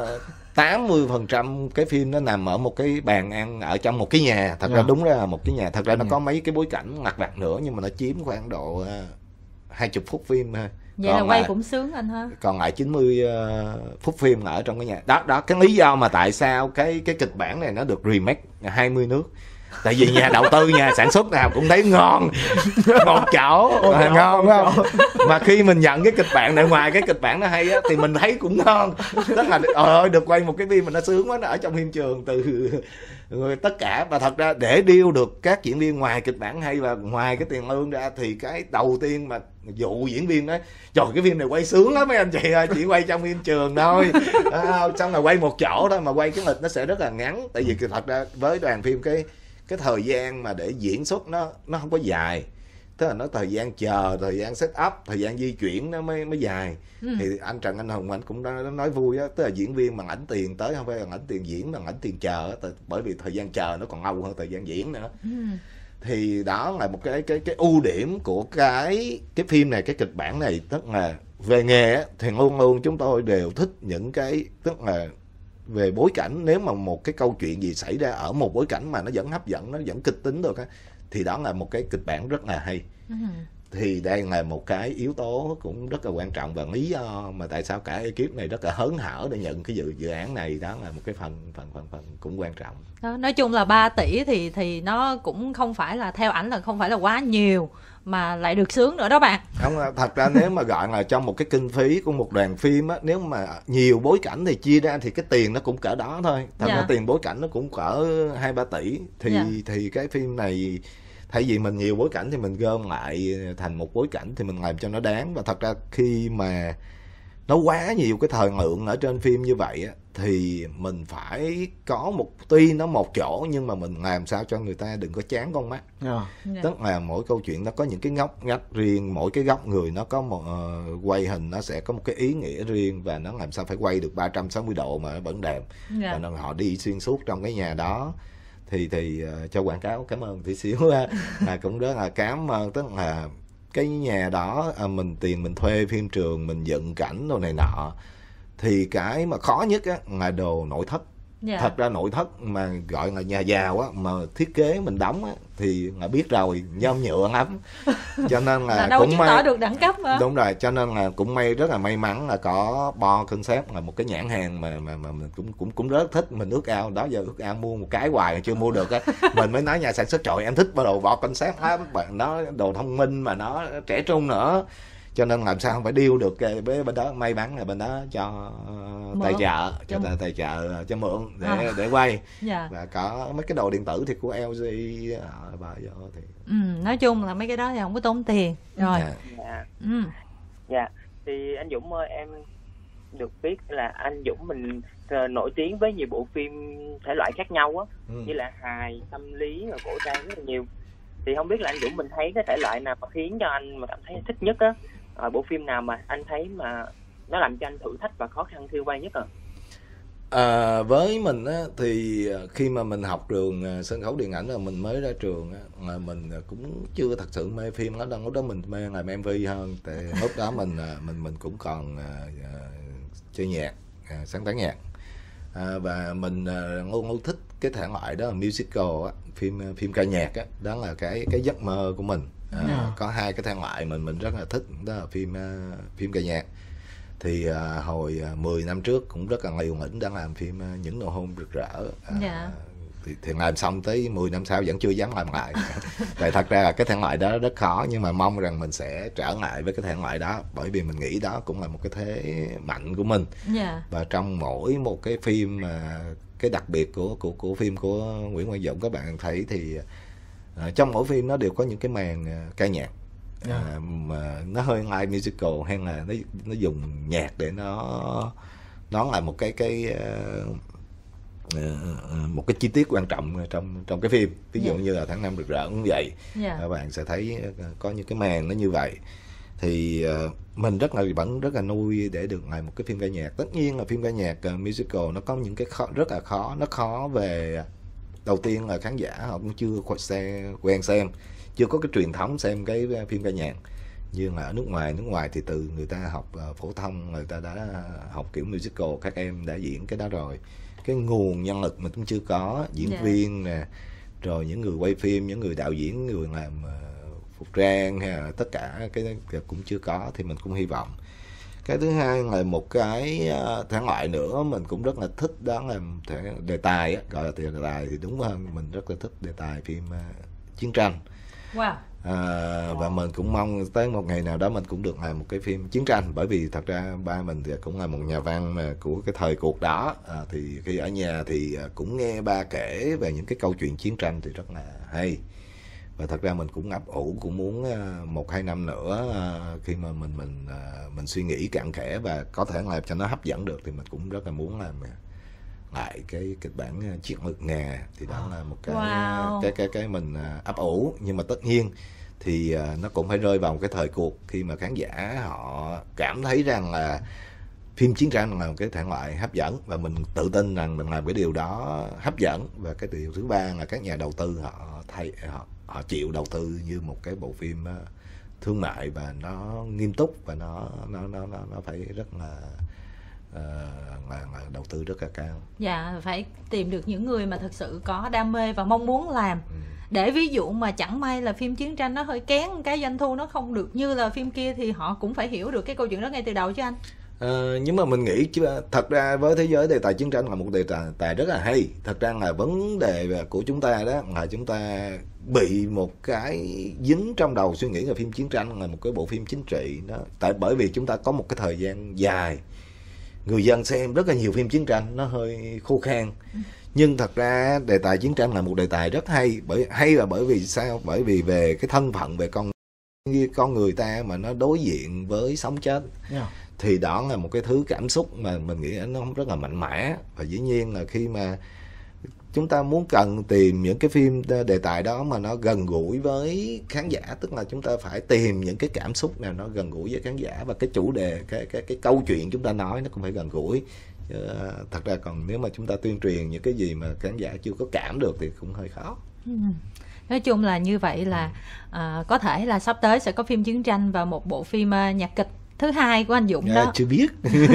tám mươi phần trăm cái phim nó nằm ở một cái bàn ăn ở trong một cái nhà. Thật Dạ. ra đúng ra là một cái nhà. Thật ra nó Dạ. có mấy cái bối cảnh lặt vặt nữa, nhưng mà nó chiếm khoảng độ uh, hai mươi phút phim thôi. Vậy Còn là quay lại, cũng sướng anh ha. còn lại chín mươi uh, phút phim ở trong cái nhà. Đó đó cái lý do mà tại sao cái cái kịch bản này nó được remake hai mươi nước. Tại vì nhà đầu tư, nhà sản xuất nào cũng thấy ngon, một chỗ, à, ngon phải không? Mà khi mình nhận cái kịch bản này, ngoài cái kịch bản nó hay á, thì mình thấy cũng ngon. Tức là trời ơi, được quay một cái phim mà nó sướng quá, nó ở trong phim trường từ người tất cả. Và thật ra để deal được các diễn viên, ngoài kịch bản hay và ngoài cái tiền lương ra, thì cái đầu tiên mà dụ diễn viên đó, trời cái phim này quay sướng lắm mấy anh chị ơi, chỉ quay trong phim trường thôi, à, xong rồi quay một chỗ thôi, mà quay cái lịch nó sẽ rất là ngắn. Tại vì thật ra với đoàn phim cái cái thời gian mà để diễn xuất nó nó không có dài, tức là nó thời gian chờ, thời gian set up, thời gian di chuyển nó mới mới dài. Ừ. Thì anh Trần Anh Hùng anh cũng đã nói vui á, tức là diễn viên mà ảnh tiền tới không phải là ảnh tiền diễn mà ảnh tiền chờ á, bởi vì thời gian chờ nó còn lâu hơn thời gian diễn nữa. Ừ. Thì đó là một cái cái cái ưu điểm của cái cái phim này, cái kịch bản này. Tức là về nghề á, thì luôn luôn chúng tôi đều thích những cái, tức là về bối cảnh, nếu mà một cái câu chuyện gì xảy ra ở một bối cảnh mà nó vẫn hấp dẫn, nó vẫn kịch tính được á, thì đó là một cái kịch bản rất là hay. Ừ. Thì đây là một cái yếu tố cũng rất là quan trọng, và lý do mà tại sao cả ekip này rất là hớn hở để nhận cái dự dự án này, đó là một cái phần phần phần phần cũng quan trọng. Đó, nói chung là ba tỷ thì thì nó cũng không phải là, theo ảnh là không phải là quá nhiều, mà lại được sướng nữa đó bạn. Không, thật ra nếu mà gọi là trong một cái kinh phí của một đoàn phim á, nếu mà nhiều bối cảnh thì chia ra thì cái tiền nó cũng cỡ đó thôi. Thật ra dạ. tiền bối cảnh nó cũng cỡ hai ba tỷ. Thì dạ. thì cái phim này thay vì mình nhiều bối cảnh thì mình gom lại thành một bối cảnh thì mình làm cho nó đáng. Và thật ra khi mà nó quá nhiều cái thời lượng ở trên phim như vậy á, thì mình phải có một, tuy nó một chỗ nhưng mà mình làm sao cho người ta đừng có chán con mắt. Yeah. Yeah. Tức là mỗi câu chuyện nó có những cái ngóc ngách riêng, mỗi cái góc người nó có một uh, quay hình nó sẽ có một cái ý nghĩa riêng, và nó làm sao phải quay được ba trăm sáu mươi độ mà nó vẫn đẹp. Yeah. Và nên họ đi xuyên suốt trong cái nhà đó. Thì thì uh, cho quảng cáo cảm ơn tí xíu là cũng rất là cảm ơn. Tức là cái nhà đó à, mình tiền mình thuê phim trường, mình dựng cảnh đồ này nọ, thì cái mà khó nhất á là đồ nội thất. Yeah. Thật ra nội thất mà gọi là nhà giàu á, mà thiết kế mình đóng á thì là biết rồi, nhôm nhựa lắm. Cho nên là, là đâu cũng chứng may tỏ được đẳng cấp mà. Đúng rồi, cho nên là cũng may, rất là may mắn là có Bo Concept, là một cái nhãn hàng mà mà mà mình cũng cũng cũng rất thích. Mình ước ao đó giờ ước ao mua một cái hoài chưa mua được á. Mình mới nói nhà sản xuất trời em thích đồ Bo Concept lắm, nó đồ thông minh mà nó trẻ trung nữa. Cho nên làm sao không phải deal được với bên đó, may mắn là bên đó cho uh, tài trợ, cho tài, tài trợ cho mượn để à. để quay. Yeah. Và có mấy cái đồ điện tử thì của lờ giê uh, bà vô thì. Ừ, nói chung là mấy cái đó thì không có tốn tiền. Rồi. Dạ. Yeah. Ừ. Dạ. Thì anh Dũng ơi, em được biết là anh Dũng mình uh, nổi tiếng với nhiều bộ phim thể loại khác nhau á, ừ. như là hài, tâm lý và cổ trang rất là nhiều. Thì không biết là anh Dũng mình thấy cái thể loại nào mà khiến cho anh mà cảm thấy thích nhất á? À, bộ phim nào mà anh thấy mà nó làm cho anh thử thách và khó khăn khi quay nhất à? À, với mình á, thì khi mà mình học trường sân khấu điện ảnh là mình mới ra trường á, là mình cũng chưa thật sự mê phim lắm đâu. Lúc đó mình mê làm em vê hơn. Tại lúc đó mình mình mình cũng còn uh, chơi nhạc, uh, sáng tác nhạc. À, và mình uh, luôn luôn thích cái thể loại đó là musical á, phim phim ca nhạc á, đó là cái cái giấc mơ của mình. À, yeah. Có hai cái thể loại mình mình rất là thích, đó là phim uh, phim ca nhạc. Thì uh, hồi uh, mười năm trước cũng rất là liều lĩnh đang làm phim uh, Những Nụ Hôn Rực Rỡ. Uh, yeah. thì, thì làm xong tới mười năm sau vẫn chưa dám làm lại. Tại thật ra là cái thể loại đó rất khó, nhưng mà mong rằng mình sẽ trở lại với cái thể loại đó, bởi vì mình nghĩ đó cũng là một cái thế mạnh của mình. Yeah. Và trong mỗi một cái phim mà uh, cái đặc biệt của của của phim của Nguyễn Quang Dũng các bạn thấy thì uh, trong mỗi phim nó đều có những cái màn uh, ca nhạc. Yeah. À, mà nó hơi live musical hay là nó nó dùng nhạc để nó nó là một cái cái uh, uh, một cái chi tiết quan trọng trong trong cái phim. Ví dụ yeah. như là Tháng Năm Rực Rỡ cũng vậy. Yeah. Các bạn sẽ thấy có những cái màn nó như vậy. Thì uh, mình rất là vẫn rất là nuôi để được làm một cái phim ca nhạc. Tất nhiên là phim ca nhạc uh, musical nó có những cái khó, rất là khó. Nó khó về đầu tiên là khán giả họ cũng chưa xe, quen xem, chưa có cái truyền thống xem cái phim ca nhạc như là ở nước ngoài. Nước ngoài thì từ người ta học uh, phổ thông, người ta đã học kiểu musical, các em đã diễn cái đó rồi. Cái nguồn nhân lực mình cũng chưa có, diễn yeah. viên nè, rồi những người quay phim, những người đạo diễn, người làm uh, phục trang hay là tất cả cái cũng chưa có. Thì mình cũng hy vọng. Cái thứ hai là một cái uh, thể loại nữa mình cũng rất là thích, đó là thể đề tài á, gọi là đề tài thì đúng hơn, mình rất là thích đề tài phim uh, chiến tranh. Wow. À, và mình cũng mong tới một ngày nào đó mình cũng được làm một cái phim chiến tranh, bởi vì thật ra ba mình thì cũng là một nhà văn mà của cái thời cuộc đó. À, thì khi ở nhà thì cũng nghe ba kể về những cái câu chuyện chiến tranh thì rất là hay. Và thật ra mình cũng ấp ủ, cũng muốn một hai năm nữa khi mà mình mình mình suy nghĩ cặn kẽ và có thể làm cho nó hấp dẫn được thì mình cũng rất là muốn làm lại cái kịch bản Chiến lược Nga. Thì đó là một cái wow. cái cái cái mình ấp ủ, nhưng mà tất nhiên thì nó cũng phải rơi vào một cái thời cuộc khi mà khán giả họ cảm thấy rằng là phim chiến tranh là một cái thể loại hấp dẫn, và mình tự tin rằng mình làm cái điều đó hấp dẫn. Và cái điều thứ ba là các nhà đầu tư họ thay họ họ chịu đầu tư như một cái bộ phim thương mại và nó nghiêm túc và nó nó nó nó, nó phải rất là Uh, là, là đầu tư rất là cao. Dạ, phải tìm được những người mà thật sự có đam mê và mong muốn làm. Ừ. Để ví dụ mà chẳng may là phim chiến tranh nó hơi kén, cái doanh thu nó không được như là phim kia, thì họ cũng phải hiểu được cái câu chuyện đó ngay từ đầu chứ anh. Uh, nhưng mà mình nghĩ chứ thật ra với thế giới đề tài chiến tranh là một đề tài, tài rất là hay. Thật ra là vấn đề của chúng ta đó là chúng ta bị một cái dính trong đầu suy nghĩ là phim chiến tranh là một cái bộ phim chính trị đó. Tại bởi vì chúng ta có một cái thời gian dài người dân xem rất là nhiều phim chiến tranh, nó hơi khô khan. Ừ. Nhưng thật ra đề tài chiến tranh là một đề tài rất hay. Bởi hay là bởi vì sao? Bởi vì về cái thân phận, về con con người ta mà nó đối diện với sống chết. Yeah. Thì đó là một cái thứ cảm xúc mà mình nghĩ nó rất là mạnh mẽ. Và dĩ nhiên là khi mà chúng ta muốn cần tìm những cái phim đề tài đó mà nó gần gũi với khán giả, tức là chúng ta phải tìm những cái cảm xúc nào nó gần gũi với khán giả, và cái chủ đề, cái cái cái câu chuyện chúng ta nói nó cũng phải gần gũi. Chứ, thật ra còn nếu mà chúng ta tuyên truyền những cái gì mà khán giả chưa có cảm được thì cũng hơi khó. Ừ. Nói chung là như vậy là à, có thể là sắp tới sẽ có phim chiến tranh và một bộ phim uh, nhạc kịch thứ hai của anh Dũng đó. À, chưa biết.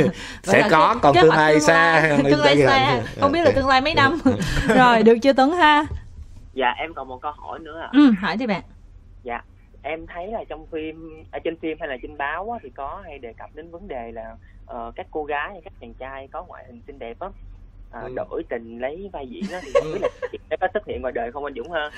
Sẽ có, còn tương lai xa. Tương lai xa, không biết là tương lai mấy năm. Rồi, được chưa Tuấn ha? Dạ, em còn một câu hỏi nữa ạ. À. Ừ, hỏi đi bạn. Dạ, em thấy là trong phim, ở trên phim hay là trên báo á, thì có hay đề cập đến vấn đề là uh, các cô gái hay các chàng trai có ngoại hình xinh đẹp á, À, đổi tình lấy vai diễn đó, thì không biết là nó có xuất hiện ngoài đời không anh Dũng ha?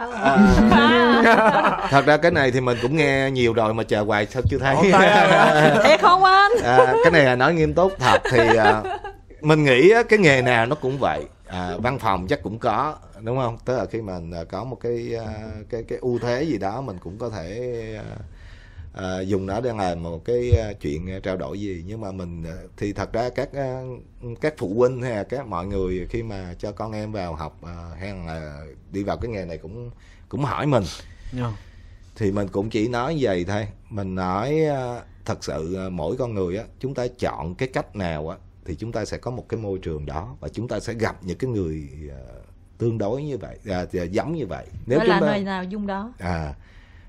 À, thật ra cái này thì mình cũng nghe nhiều rồi mà chờ hoài sao chưa thấy. Thiệt không anh? À, cái này là nói nghiêm túc thật thì à, mình nghĩ á, cái nghề nào nó cũng vậy. À, văn phòng chắc cũng có, đúng không? Tức là khi mình có một cái cái cái ưu thế gì đó mình cũng có thể À, dùng nó để làm một cái chuyện trao đổi gì. Nhưng mà mình thì thật ra các các phụ huynh hay là các mọi người khi mà cho con em vào học hay là đi vào cái nghề này cũng cũng hỏi mình. Yeah. Thì mình cũng chỉ nói vậy thôi. Mình nói thật sự mỗi con người á, chúng ta chọn cái cách nào á thì chúng ta sẽ có một cái môi trường đó, và chúng ta sẽ gặp những cái người tương đối như vậy, à, giống như vậy. Nếu chúng ta... là nơi nào dung đó. À,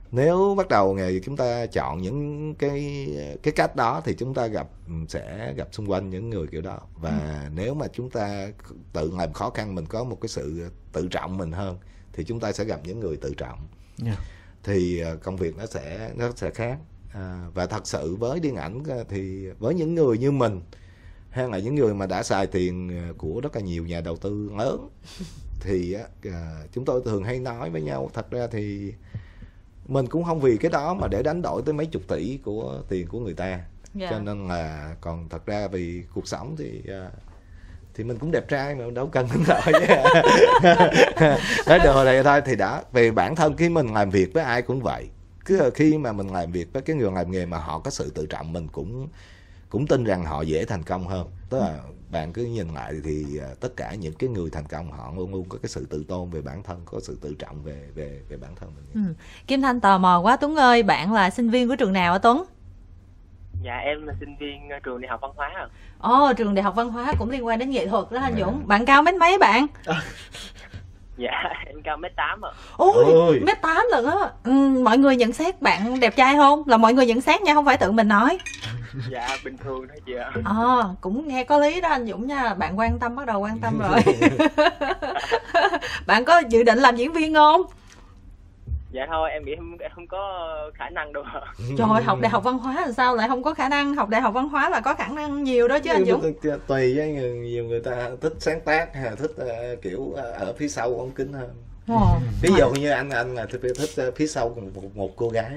nếu bắt đầu nghề chúng ta chọn những cái cái cách đó thì chúng ta gặp sẽ gặp xung quanh những người kiểu đó. Và ừ. nếu mà chúng ta tự làm khó khăn, mình có một cái sự tự trọng mình hơn thì chúng ta sẽ gặp những người tự trọng. Yeah. Thì công việc nó sẽ nó sẽ khác. À, và thật sự với điện ảnh thì với những người như mình hay là những người mà đã xài tiền của rất là nhiều nhà đầu tư lớn thì à, chúng tôi thường hay nói với nhau, thật ra thì mình cũng không vì cái đó mà để đánh đổi tới mấy chục tỷ của tiền của người ta. Yeah. Cho nên là còn thật ra vì cuộc sống thì à, thì mình cũng đẹp trai mà đâu cần đánh đổi. Nói đồ này thôi thì đã. Vì bản thân khi mình làm việc với ai cũng vậy, cứ khi mà mình làm việc với cái người làm nghề mà họ có sự tự trọng, mình cũng cũng tin rằng họ dễ thành công hơn. Tức là bạn cứ nhìn lại thì uh, tất cả những cái người thành công họ luôn luôn có cái sự tự tôn về bản thân, có sự tự trọng về về về bản thân mình. Ừ. Kim Thanh tò mò quá. Tuấn ơi, bạn là sinh viên của trường nào hả Tuấn? Dạ em là sinh viên trường Đại học Văn hóa. Ồ, oh, trường Đại học Văn hóa cũng liên quan đến nghệ thuật đó anh Dũng. À. Bạn cao mét mấy bạn? Dạ em cao mét tám ạ. Ôi, mét tám lần á. Ừ, mọi người nhận xét bạn đẹp trai không? Là mọi người nhận xét nha, không phải tự mình nói. Dạ bình thường thôi chị ạ. À, cũng nghe có lý đó anh Dũng nha. Bạn quan tâm, bắt đầu quan tâm rồi. Bạn có dự định làm diễn viên không? Dạ thôi em nghĩ em, em không có khả năng đâu. Trời, học Đại học Văn hóa làm sao lại không có khả năng? Học Đại học Văn hóa là có khả năng nhiều đó chứ anh Dũng. Tùy với người, nhiều người ta thích sáng tác hay là thích uh, kiểu uh, ở phía sau ống kính hơn. Ồ, ví dụ như anh anh là thích, thích phía sau một, một cô gái.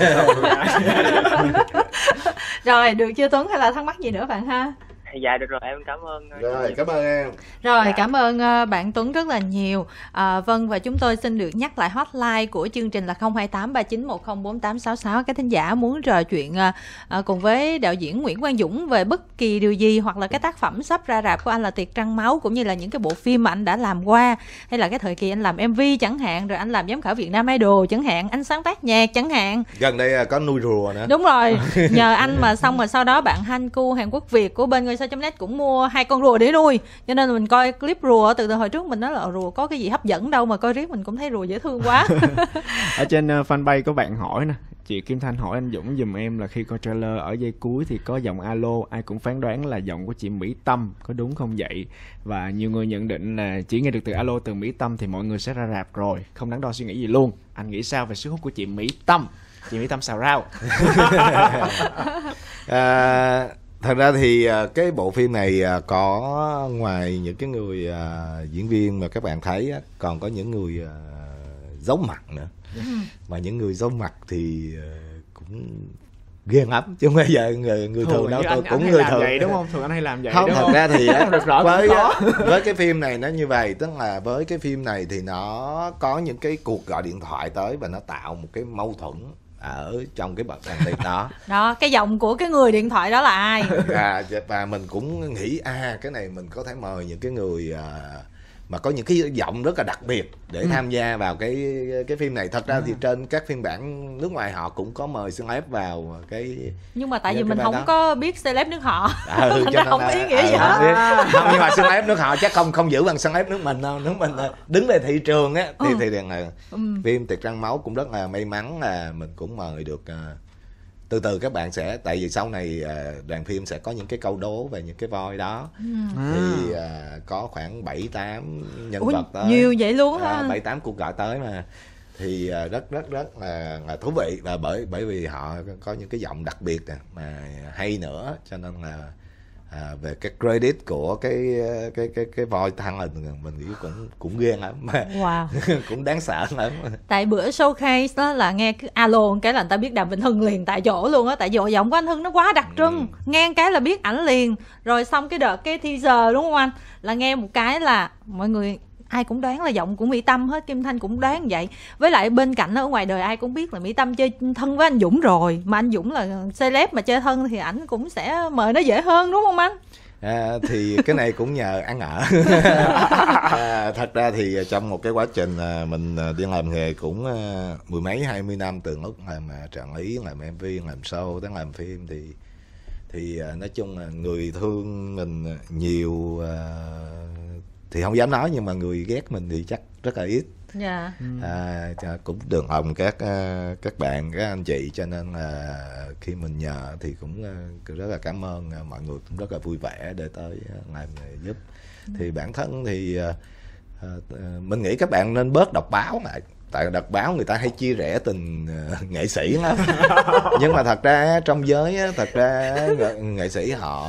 Rồi được chưa Tuấn, hay là thắc mắc gì nữa bạn ha? Dạ được rồi, em cảm ơn. Rồi cảm ơn em. Rồi dạ. Cảm ơn uh, bạn Tuấn rất là nhiều. À, vâng, và chúng tôi xin được nhắc lại hotline của chương trình là không hai tám ba chín một không bốn tám sáu sáu. Các thính giả muốn trò chuyện uh, uh, cùng với đạo diễn Nguyễn Quang Dũng về bất kỳ điều gì, hoặc là cái tác phẩm sắp ra rạp của anh là Tiệc Trăng Máu, cũng như là những cái bộ phim mà anh đã làm qua, hay là cái thời kỳ anh làm em vê chẳng hạn, rồi anh làm giám khảo Việt Nam Idol chẳng hạn, anh sáng tác nhạc chẳng hạn. Gần đây có nuôi rùa nữa. Đúng rồi, nhờ anh mà xong rồi sau đó bạn Hanku Hàn Quốc Việt của bên ngôi sao chấm net cũng mua hai con rùa để nuôi, cho nên mình coi clip rùa từ từ hồi trước mình nói là rùa có cái gì hấp dẫn đâu mà coi riết mình cũng thấy rùa dễ thương quá. Ở trên uh, fanpage có bạn hỏi nè, chị Kim Thanh hỏi anh Dũng giùm em là khi coi trailer ở giây cuối thì có giọng alo, ai cũng phán đoán là giọng của chị Mỹ Tâm, có đúng không vậy? Và nhiều người nhận định là chỉ nghe được từ alo từ Mỹ Tâm thì mọi người sẽ ra rạp rồi, không đắn đo suy nghĩ gì luôn. Anh nghĩ sao về sức hút của chị Mỹ Tâm? Chị Mỹ Tâm xào rau. à... Thật ra thì cái bộ phim này có ngoài những cái người uh, diễn viên mà các bạn thấy á, còn có những người uh, giấu mặt nữa. Mà những người giấu mặt thì uh, cũng ghê lắm, chứ không bây giờ người, người thường, thường đâu, tôi cũng người thường vậy đúng không? Thường anh hay làm vậy không? Đúng thật không? ra thì với với cái phim này nó như vậy, tức là với cái phim này thì nó có những cái cuộc gọi điện thoại tới và nó tạo một cái mâu thuẫn ở trong cái bậc thang tiệc đó. Đó, cái giọng của cái người điện thoại đó là ai? À, và mình cũng nghĩ à cái này mình có thể mời những cái người à, mà có những cái giọng rất là đặc biệt để ừ. tham gia vào cái cái phim này. Thật ra ừ. thì trên các phiên bản nước ngoài họ cũng có mời celeb vào cái, nhưng mà tại vì mình không đó. có biết celeb nước họ, à, ừ, nên không có ý nghĩa gì hết. À. Không, nhưng mà celeb nước họ chắc không không giữ bằng celeb nước mình đâu. Nước mình đứng về thị trường á thì ừ. thì là ừ. phim Tiệc Trăng Máu cũng rất là may mắn là mình cũng mời được. Uh, từ từ các bạn sẽ, tại vì sau này uh, đoàn phim sẽ có những cái câu đố về những cái voi đó. Ừ. Thì uh, có khoảng bảy tám nhân Ủa, vật tới, nhiều vậy luôn hả? bảy tám cuộc gọi tới mà thì uh, rất rất rất là, là thú vị, là bởi bởi vì họ có những cái giọng đặc biệt nè mà hay nữa, cho nên là à, về cái credit của cái cái cái cái voi thăng hình mình nghĩ cũng cũng ghê lắm. Wow. Cũng đáng sợ lắm. Tại bữa showcase đó là nghe cái alo cái là người ta biết Đàm Vĩnh Hưng liền tại chỗ luôn á, tại vì giọng của anh Hưng nó quá đặc trưng. Ừ. Nghe cái là biết ảnh liền. Rồi xong cái đợt cái teaser đúng không anh, là nghe một cái là mọi người ai cũng đoán là giọng của Mỹ Tâm hết, Kim Thanh cũng đoán vậy. Với lại bên cạnh ở ngoài đời ai cũng biết là Mỹ Tâm chơi thân với anh Dũng rồi, mà anh Dũng là celeb mà chơi thân thì ảnh cũng sẽ mời nó dễ hơn đúng không anh? À, thì cái này cũng nhờ ăn ở. À, thật ra thì trong một cái quá trình mình đi làm nghề cũng mười mấy hai mươi năm, từ lúc làm trợ lý, làm em vê, làm show tới làm phim thì thì nói chung là người thương mình nhiều. Uh, thì không dám nói, nhưng mà người ghét mình thì chắc rất là ít. Dạ. À, cũng đường hồng các các bạn, các anh chị, cho nên là khi mình nhờ thì cũng rất là cảm ơn mọi người, cũng rất là vui vẻ để tới làm giúp. Thì bản thân thì mình nghĩ các bạn nên bớt đọc báo lại, tại đọc báo người ta hay chia rẽ tình nghệ sĩ lắm. Nhưng mà thật ra trong giới thật ra nghệ sĩ họ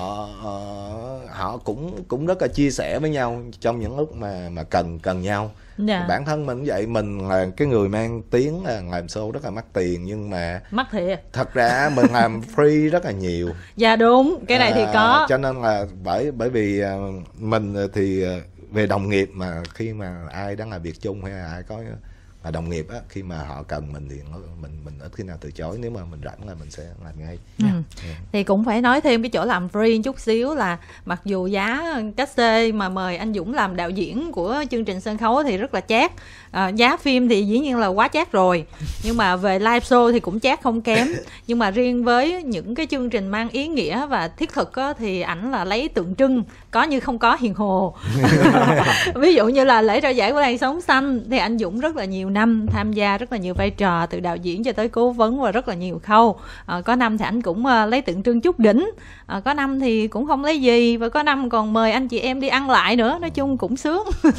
họ cũng cũng rất là chia sẻ với nhau trong những lúc mà mà cần cần nhau. Dạ. Bản thân mình cũng vậy, mình là cái người mang tiếng là làm show rất là mắc tiền, nhưng mà mắc thiệt, thật ra mình làm free rất là nhiều. Dạ đúng, cái này à, thì có. Cho nên là bởi bởi vì mình thì về đồng nghiệp, mà khi mà ai đang làm việc chung hay là ai có mà đồng nghiệp á, khi mà họ cần mình thì mình mình ít khi nào từ chối, nếu mà mình rảnh là mình sẽ làm ngay. Ừ. Ừ. Thì cũng phải nói thêm cái chỗ làm free chút xíu là mặc dù giá cách xê mà mời anh Dũng làm đạo diễn của chương trình sân khấu thì rất là chát, à, giá phim thì dĩ nhiên là quá chát rồi, nhưng mà về live show thì cũng chát không kém. Nhưng mà riêng với những cái chương trình mang ý nghĩa và thiết thực á, thì ảnh là lấy tượng trưng, có như không có hiền hồ. Ví dụ như là lễ trao giải của làn sóng xanh thì anh Dũng rất là nhiều năm tham gia rất là nhiều vai trò, từ đạo diễn cho tới cố vấn và rất là nhiều khâu. À, có năm thì anh cũng uh, lấy tượng trưng chút đỉnh, à, có năm thì cũng không lấy gì, và có năm còn mời anh chị em đi ăn lại nữa. Nói chung cũng sướng.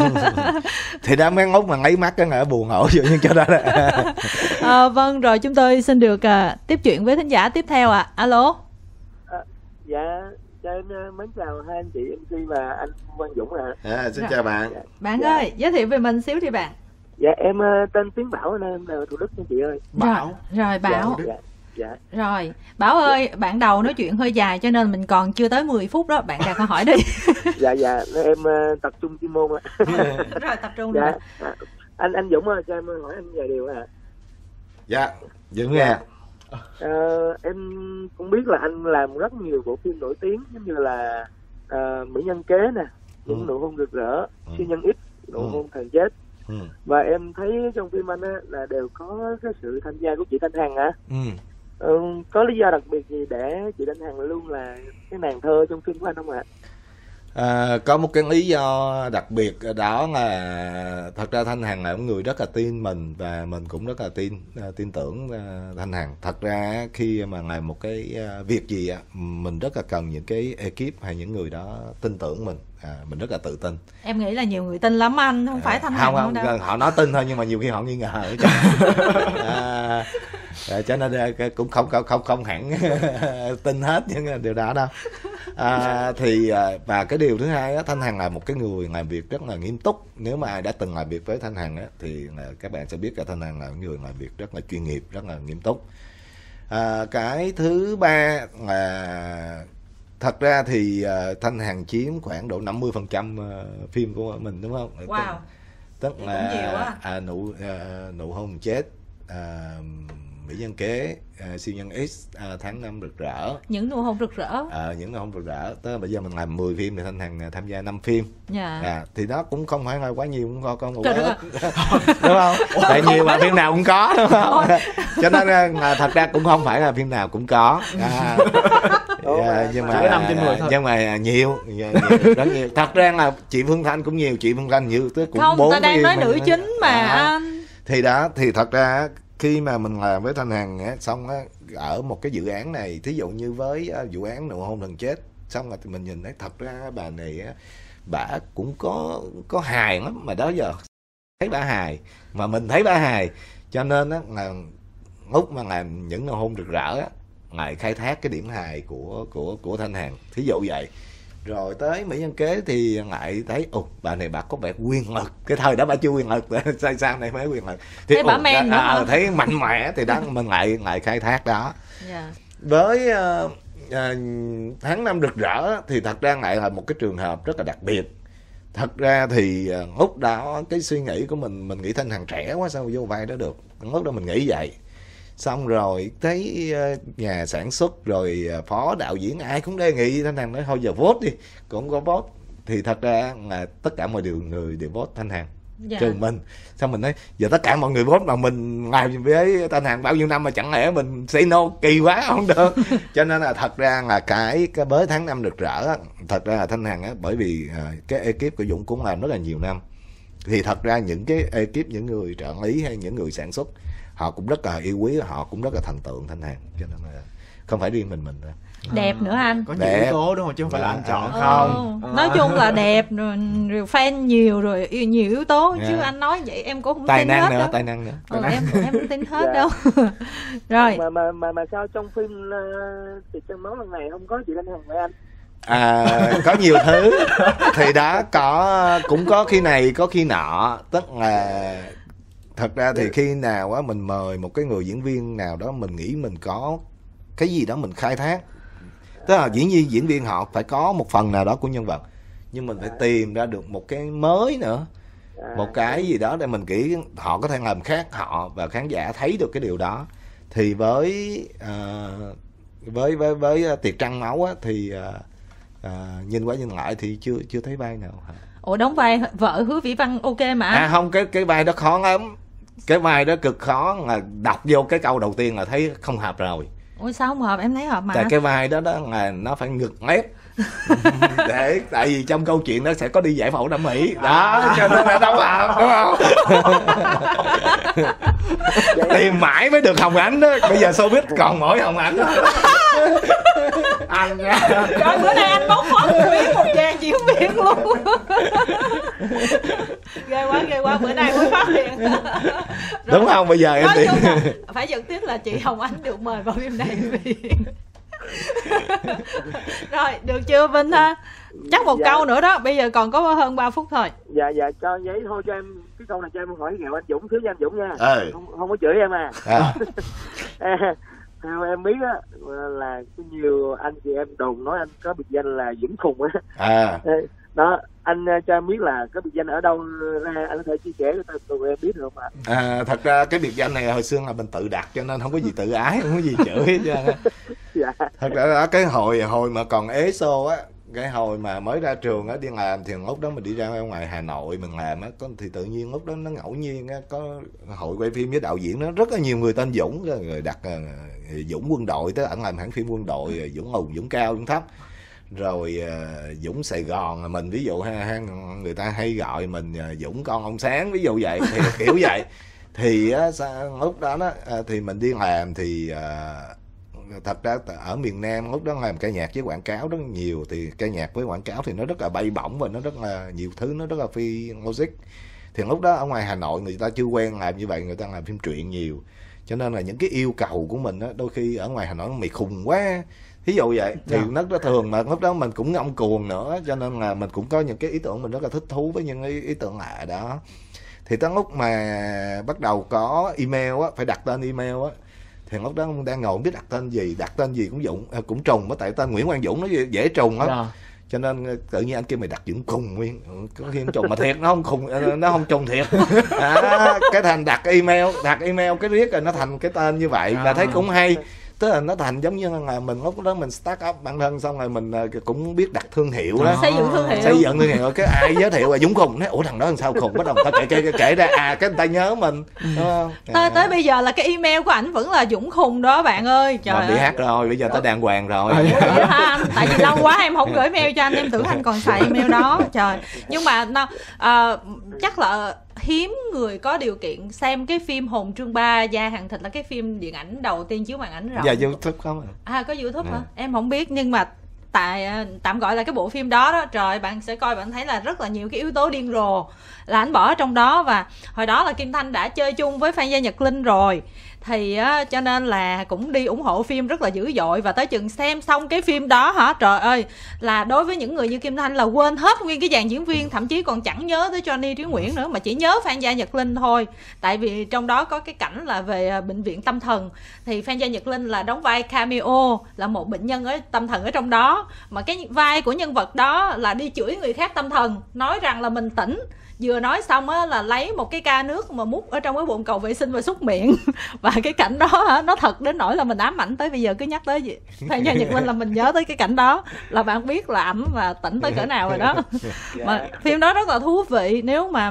Thì đã mấy ngốc mà ngáy mắt cái ngã buồn hổ nhưng cho đó. À, vâng, rồi chúng tôi xin được uh, tiếp chuyện với thính giả tiếp theo ạ. À. Alo. À, dạ. Cho em mến chào hai anh chị em xê và anh Quang Dũng ạ. À. À, xin chào bạn. Dạ. Bạn dạ. ơi, giới thiệu về mình xíu đi bạn. Dạ em tên Tiến Bảo, nên em là Thủ Đức nha chị ơi. Bảo. Rồi, rồi Bảo. Dạ, dạ. Rồi, Bảo ơi, dạ. Bạn đầu nói chuyện hơi dài cho nên mình còn chưa tới mười phút đó, bạn đặt câu hỏi đi. Dạ dạ, em tập trung chuyên môn ạ. Rồi, tập trung dạ. rồi. À, anh anh Dũng ơi, cho em hỏi anh vài điều ạ. À. Dạ, Dũng nghe. Dạ. À, em cũng biết là anh làm rất nhiều bộ phim nổi tiếng giống như là à, Mỹ Nhân Kế nè, Những ừ. Nụ Hôn Rực Rỡ, ừ. Siêu Nhân X, Nụ ừ. Hôn Thần Chết. Ừ. Và em thấy trong phim anh á, là đều có cái sự tham gia của chị Thanh Hằng á. Ừ. Ừ, có lý do đặc biệt gì để chị Thanh Hằng luôn là cái nàng thơ trong phim của anh không ạ? À, có một cái lý do đặc biệt đó là thật ra Thanh Hằng là một người rất là tin mình, và mình cũng rất là tin tin tưởng Thanh Hằng. Thật ra khi mà làm một cái việc gì á, mình rất là cần những cái ekip hay những người đó tin tưởng mình. À, mình rất là tự tin. Em nghĩ là nhiều người tin lắm anh, không phải Thanh Hằng không, không đâu. Họ nói tin thôi nhưng mà nhiều khi họ nghi ngờ. à, cho nên cũng không không không không hẳn tin hết những điều đó đâu. À, thì và cái điều thứ hai á, Thanh Hằng là một cái người làm việc rất là nghiêm túc. Nếu mà ai đã từng làm việc với Thanh Hằng á, thì các bạn sẽ biết là Thanh Hằng là một người làm việc rất là chuyên nghiệp, rất là nghiêm túc. À, cái thứ ba là thật ra thì uh, Thanh Hằng chiếm khoảng độ năm mươi phần trăm uh, phim của mình, đúng không? Wow. Tức thì là à, nụ uh, nụ hôn chết, uh, Mỹ Nhân Kế, uh, Siêu Nhân X, uh, Tháng Năm Rực Rỡ. Những Nụ Hôn Rực Rỡ. À, những nụ hôn rực rỡ. Tới bây giờ mình làm mười phim thì Thanh Hằng tham gia năm phim. Dạ. À, thì đó cũng không phải là quá nhiều, cũng có con ngủ hết. Đúng không? Tại nhiều mà phim nào cũng có, đúng không? Cho nên là thật ra cũng không phải là phim nào cũng có. À, yeah, nhưng mà năm trên mười thôi. Nhưng mà nhiều, nhiều, nhiều rất nhiều. Thật ra là chị Phương Thanh cũng nhiều, chị Phương Thanh nhiều tới cũng không, bốn ta đang nói nữ chính mà à, anh. Thì đó, thì thật ra khi mà mình làm với Thanh Hằng á, xong á, ở một cái dự án này, thí dụ như với uh, vụ án Nụ Hôn Thần Chết, xong rồi thì mình nhìn thấy thật ra bà này á, bà cũng có có hài lắm, mà đó giờ thấy bà hài, mà mình thấy bà hài, cho nên á là lúc mà làm Những Nụ Hôn Rực Rỡ á, ngài khai thác cái điểm hài của của của Thanh Hằng, thí dụ vậy. Rồi tới Mỹ Nhân Kế thì ngại thấy ồ bà này bà có vẻ quyền lực, cái thời đó bà chưa quyền lực, sai sang này mới quyền lực thì thấy bà men à, à, thấy mạnh mẽ thì đó mình lại lại khai thác đó. Yeah. Với uh, uh, Tháng Năm Rực Rỡ thì thật ra lại là một cái trường hợp rất là đặc biệt. Thật ra thì uh, lúc đó cái suy nghĩ của mình mình nghĩ Thanh Hằng trẻ quá sao vô vai đó được, lúc đó mình nghĩ vậy. Xong rồi thấy nhà sản xuất rồi phó đạo diễn ai cũng đề nghị Thanh Hằng nói thôi giờ vote đi, cũng có vote. Thì thật ra là tất cả mọi điều người đều vote Thanh Hằng. dạ. Trừ mình. Xong mình nói giờ tất cả mọi người vote mà mình làm với Thanh Hằng bao nhiêu năm mà chẳng lẽ mình say no, kỳ quá không được. Cho nên là thật ra là cái cái bới tháng năm rực rỡ, thật ra là Thanh Hằng á, bởi vì cái ekip của Dũng cũng làm rất là nhiều năm, thì thật ra những cái ekip, những người trợ lý hay những người sản xuất họ cũng rất là yêu quý, họ cũng rất là thần tượng Thanh Hằng, cho nên là không phải riêng mình mình đâu. Đẹp nữa anh, có nhiều yếu tố đúng không, chứ không phải là anh chọn ừ. không. Nói chung là đẹp rồi, rồi fan nhiều rồi nhiều yếu tố, yeah. chứ anh nói vậy em cũng không tài tin năng hết nữa, đâu. Tài năng nữa. Ừ, em em không tin hết đâu. Rồi. Mà mà mà mà sao trong phim uh, thì trong máu lần này không có chị Thanh Hằng với anh? À, có nhiều thứ thì đã có, cũng có khi này có khi nọ, tức là thật ra thì khi nào á mình mời một cái người diễn viên nào đó mình nghĩ mình có cái gì đó mình khai thác, tức là dĩ nhiên diễn viên họ phải có một phần nào đó của nhân vật, nhưng mình phải tìm ra được một cái mới nữa, một cái gì đó để mình nghĩ họ có thể làm khác họ và khán giả thấy được cái điều đó. Thì với uh, với với với uh, Tiệc Trăng Máu á, thì uh, uh, nhìn qua nhìn lại thì chưa chưa thấy vai nào. Ủa đóng vai vợ Hứa Vĩ Văn ok mà. À không, cái cái vai đó khó lắm, cái vai đó cực khó, là đọc vô cái câu đầu tiên là thấy không hợp rồi. Ủa sao không hợp? Em thấy hợp mà. Tại cái vai đó đó là nó phải ngực ép. Để tại vì trong câu chuyện nó sẽ có đi giải phẫu thẩm mỹ đó, cho nên là đâu hợp, đúng không? Tìm mãi mới được Hồng Ánh đó, bây giờ showbiz còn mỗi Hồng Ánh đó. Anh nha. Rồi bữa nay anh bóc phốt nguyên một dàn diễn viên luôn. Ghê quá, ghê quá, bữa nay mới phát hiện. Rồi, đúng không? Bây giờ em nói chung là phải giật tiếc là chị Hồng Ánh được mời vào phim này vì rồi được chưa Vinh ha? Chắc một dạ. câu nữa đó, bây giờ còn có hơn ba phút thôi. Dạ dạ cho giấy thôi cho em cái câu này, cho em hỏi ghẹo anh Dũng thứ cho anh Dũng nha. Ừ. Không, không có chửi em à. À. Theo em biết á là nhiều anh chị em đồn nói anh có biệt danh là Dũng Khùng á. À. Đó, anh cho em biết là có biệt danh ở đâu ra, anh có thể chia sẻ cho tụi em biết được không ạ? À, thật ra cái biệt danh này hồi xưa là mình tự đặt, cho nên không có gì tự ái, không có gì chửi hết trơn. Dạ. Thật ra đó, cái hồi hồi mà còn ế xô á, cái hồi mà mới ra trường á đi làm thì lúc đó mình đi ra ngoài Hà Nội mình làm á, có thì tự nhiên lúc đó nó ngẫu nhiên á có hội quay phim với đạo diễn nó rất là nhiều người tên Dũng, rồi đặt uh, Dũng Quân Đội, tới ảnh làm hãng phim Quân Đội, Dũng Hùng, Dũng Cao, Dũng Thấp, rồi uh, Dũng Sài Gòn, mình ví dụ ha, ha người ta hay gọi mình uh, Dũng con ông Sáng ví dụ vậy, thì kiểu vậy. Thì á uh, lúc đó đó uh, thì mình đi làm thì uh, thật ra ở miền Nam lúc đó làm ca nhạc với quảng cáo rất nhiều, thì ca nhạc với quảng cáo thì nó rất là bay bổng và nó rất là nhiều thứ, nó rất là phi logic. Thì lúc đó ở ngoài Hà Nội người ta chưa quen làm như vậy, người ta làm phim truyện nhiều, cho nên là những cái yêu cầu của mình á đôi khi ở ngoài Hà Nội mày khùng quá ví dụ vậy, thì nó rất thường, mà lúc đó mình cũng ngông cuồng nữa, cho nên là mình cũng có những cái ý tưởng mình rất là thích thú với những ý, ý tưởng lạ đó. Thì tới lúc mà bắt đầu có email á, phải đặt tên email á, thì lúc đó đang ngồi không biết đặt tên gì, đặt tên gì cũng Dũng, à, cũng trùng á, tại tên Nguyễn Quang Dũng nó dễ trùng lắm. Yeah. Cho nên tự nhiên anh kêu mày đặt Dũng Khùng Nguyên, có khi trùng mà thiệt nó không khùng, nó không trùng thiệt. À, cái thành đặt email, đặt email cái riết rồi nó thành cái tên như vậy, là thấy cũng hay. Tức là nó thành giống như là mình lúc đó mình start up bản thân, xong rồi mình cũng biết đặt thương hiệu đó, xây dựng thương hiệu, xây dựng thương hiệu. Cái ai giới thiệu là Dũng Khùng, nói ủa thằng đó làm sao khùng, bắt đầu ta kể, kể, kể ra à cái người ta nhớ mình. Tới, à. tới bây giờ là cái email của ảnh vẫn là Dũng Khùng đó bạn ơi. Trời mà bị hack rồi, bây giờ ta đàng hoàng rồi. Ủa, vậy hả anh? Tại vì lâu quá em không gửi mail cho anh, em tưởng anh còn xài email đó. Trời, nhưng mà no, uh, chắc là hiếm người có điều kiện xem cái phim Hồn Trương Ba Da Hàng Thịt, là cái phim điện ảnh đầu tiên chiếu màn ảnh rộng. Dạ YouTube không à? À có YouTube hả? Em không biết, nhưng mà tại tạm gọi là cái bộ phim đó đó, trời bạn sẽ coi bạn thấy là rất là nhiều cái yếu tố điên rồ là anh bỏ ở trong đó. Và hồi đó là Kim Thanh đã chơi chung với Phan Gia Nhật Linh rồi, thì á, cho nên là cũng đi ủng hộ phim rất là dữ dội. Và tới chừng xem xong cái phim đó hả, trời ơi, là đối với những người như Kim Thanh là quên hết nguyên cái dàn diễn viên, thậm chí còn chẳng nhớ tới Johnny Trí Nguyễn nữa, mà chỉ nhớ Phan Gia Nhật Linh thôi. Tại vì trong đó có cái cảnh là về bệnh viện tâm thần, thì Phan Gia Nhật Linh là đóng vai cameo, là một bệnh nhân ở tâm thần ở trong đó, mà cái vai của nhân vật đó là đi chửi người khác tâm thần, nói rằng là mình tỉnh. Vừa nói xong á là lấy một cái ca nước mà múc ở trong cái bồn cầu vệ sinh và súc miệng. Và cái cảnh đó hả, nó thật đến nỗi là mình ám ảnh tới bây giờ, cứ nhắc tới gì Phan Gia Nhật Linh là mình nhớ tới cái cảnh đó, là bạn biết là ảnh là tỉnh tới cỡ nào rồi đó. Mà phim đó rất là thú vị. Nếu mà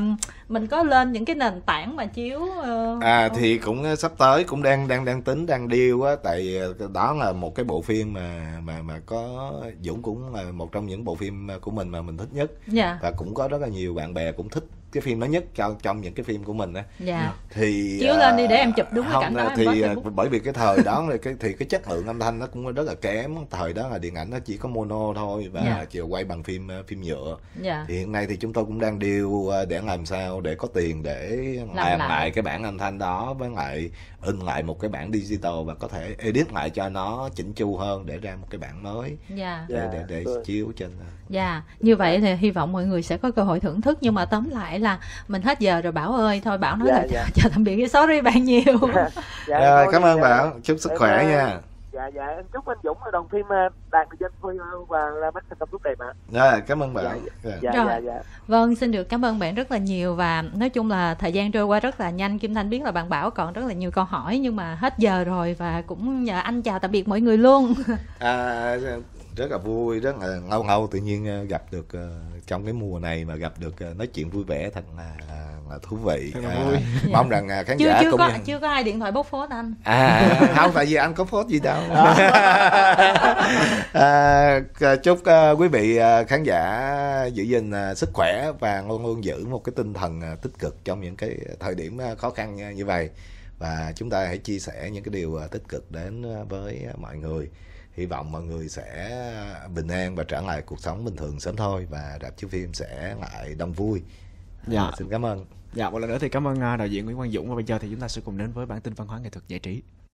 mình có lên những cái nền tảng mà chiếu uh... à thì cũng sắp tới cũng đang đang đang tính đang deal á, tại đó là một cái bộ phim mà mà mà có Dũng cũng là một trong những bộ phim của mình mà mình thích nhất. Dạ. Và cũng có rất là nhiều bạn bè cũng thích cái phim đó nhất trong trong những cái phim của mình á. Dạ. Thì chiếu lên đi để em chụp đúng không, cái cảnh đó. Thì bởi vì cái thời đó thì cái thì cái chất lượng âm thanh nó cũng rất là kém. Thời đó là điện ảnh nó chỉ có mono thôi và dạ. chỉ quay bằng phim phim nhựa. Dạ. Thì hiện nay thì chúng tôi cũng đang deal để làm sao để có tiền để làm, làm lại. lại cái bản âm thanh đó với lại in lại một cái bản digital và có thể edit lại cho nó chỉnh chu hơn để ra một cái bản mới. Dạ. Để để, để, để chiếu trên. Dạ. Như vậy thì hy vọng mọi người sẽ có cơ hội thưởng thức, nhưng mà tóm lại là mình hết giờ rồi Bảo ơi. Thôi Bảo nói dạ, là dạ. chào tạm biệt, sorry bạn nhiều. Dạ, dạ, à, cảm ơn Bảo, chúc sức khỏe em, nha. Dạ dạ em chúc anh Dũng ở đoàn phim đạt được doanh thu và ra mắt thành công tốt đẹp ạ. Dạ cảm ơn bạn. Dạ, dạ, rồi. dạ, dạ. Vâng, xin được cảm ơn bạn rất là nhiều. Và nói chung là thời gian trôi qua rất là nhanh. Kim Thanh biết là bạn Bảo còn rất là nhiều câu hỏi nhưng mà hết giờ rồi, và cũng nhờ anh chào tạm biệt mọi người luôn. À, rất là vui, rất là ngâu ngâu tự nhiên gặp được uh, trong cái mùa này mà gặp được uh, nói chuyện vui vẻ thật là, là thú vị. À, vui. Mong rằng uh, khán chưa, giả chưa cũng có như... chưa có ai điện thoại bóc phốt anh. À không, tại vì anh có phốt gì đâu. à, chúc uh, quý vị uh, khán giả giữ gìn uh, sức khỏe và luôn luôn giữ một cái tinh thần uh, tích cực trong những cái thời điểm uh, khó khăn uh, như vậy, và chúng ta hãy chia sẻ những cái điều uh, tích cực đến uh, với uh, mọi người. Hy vọng mọi người sẽ bình an và trở lại cuộc sống bình thường sớm thôi, và rạp chiếu phim sẽ lại đông vui. Dạ. À, xin cảm ơn. Dạ, một lần nữa thì cảm ơn đạo diễn Nguyễn Quang Dũng, và bây giờ thì chúng ta sẽ cùng đến với bản tin văn hóa nghệ thuật giải trí.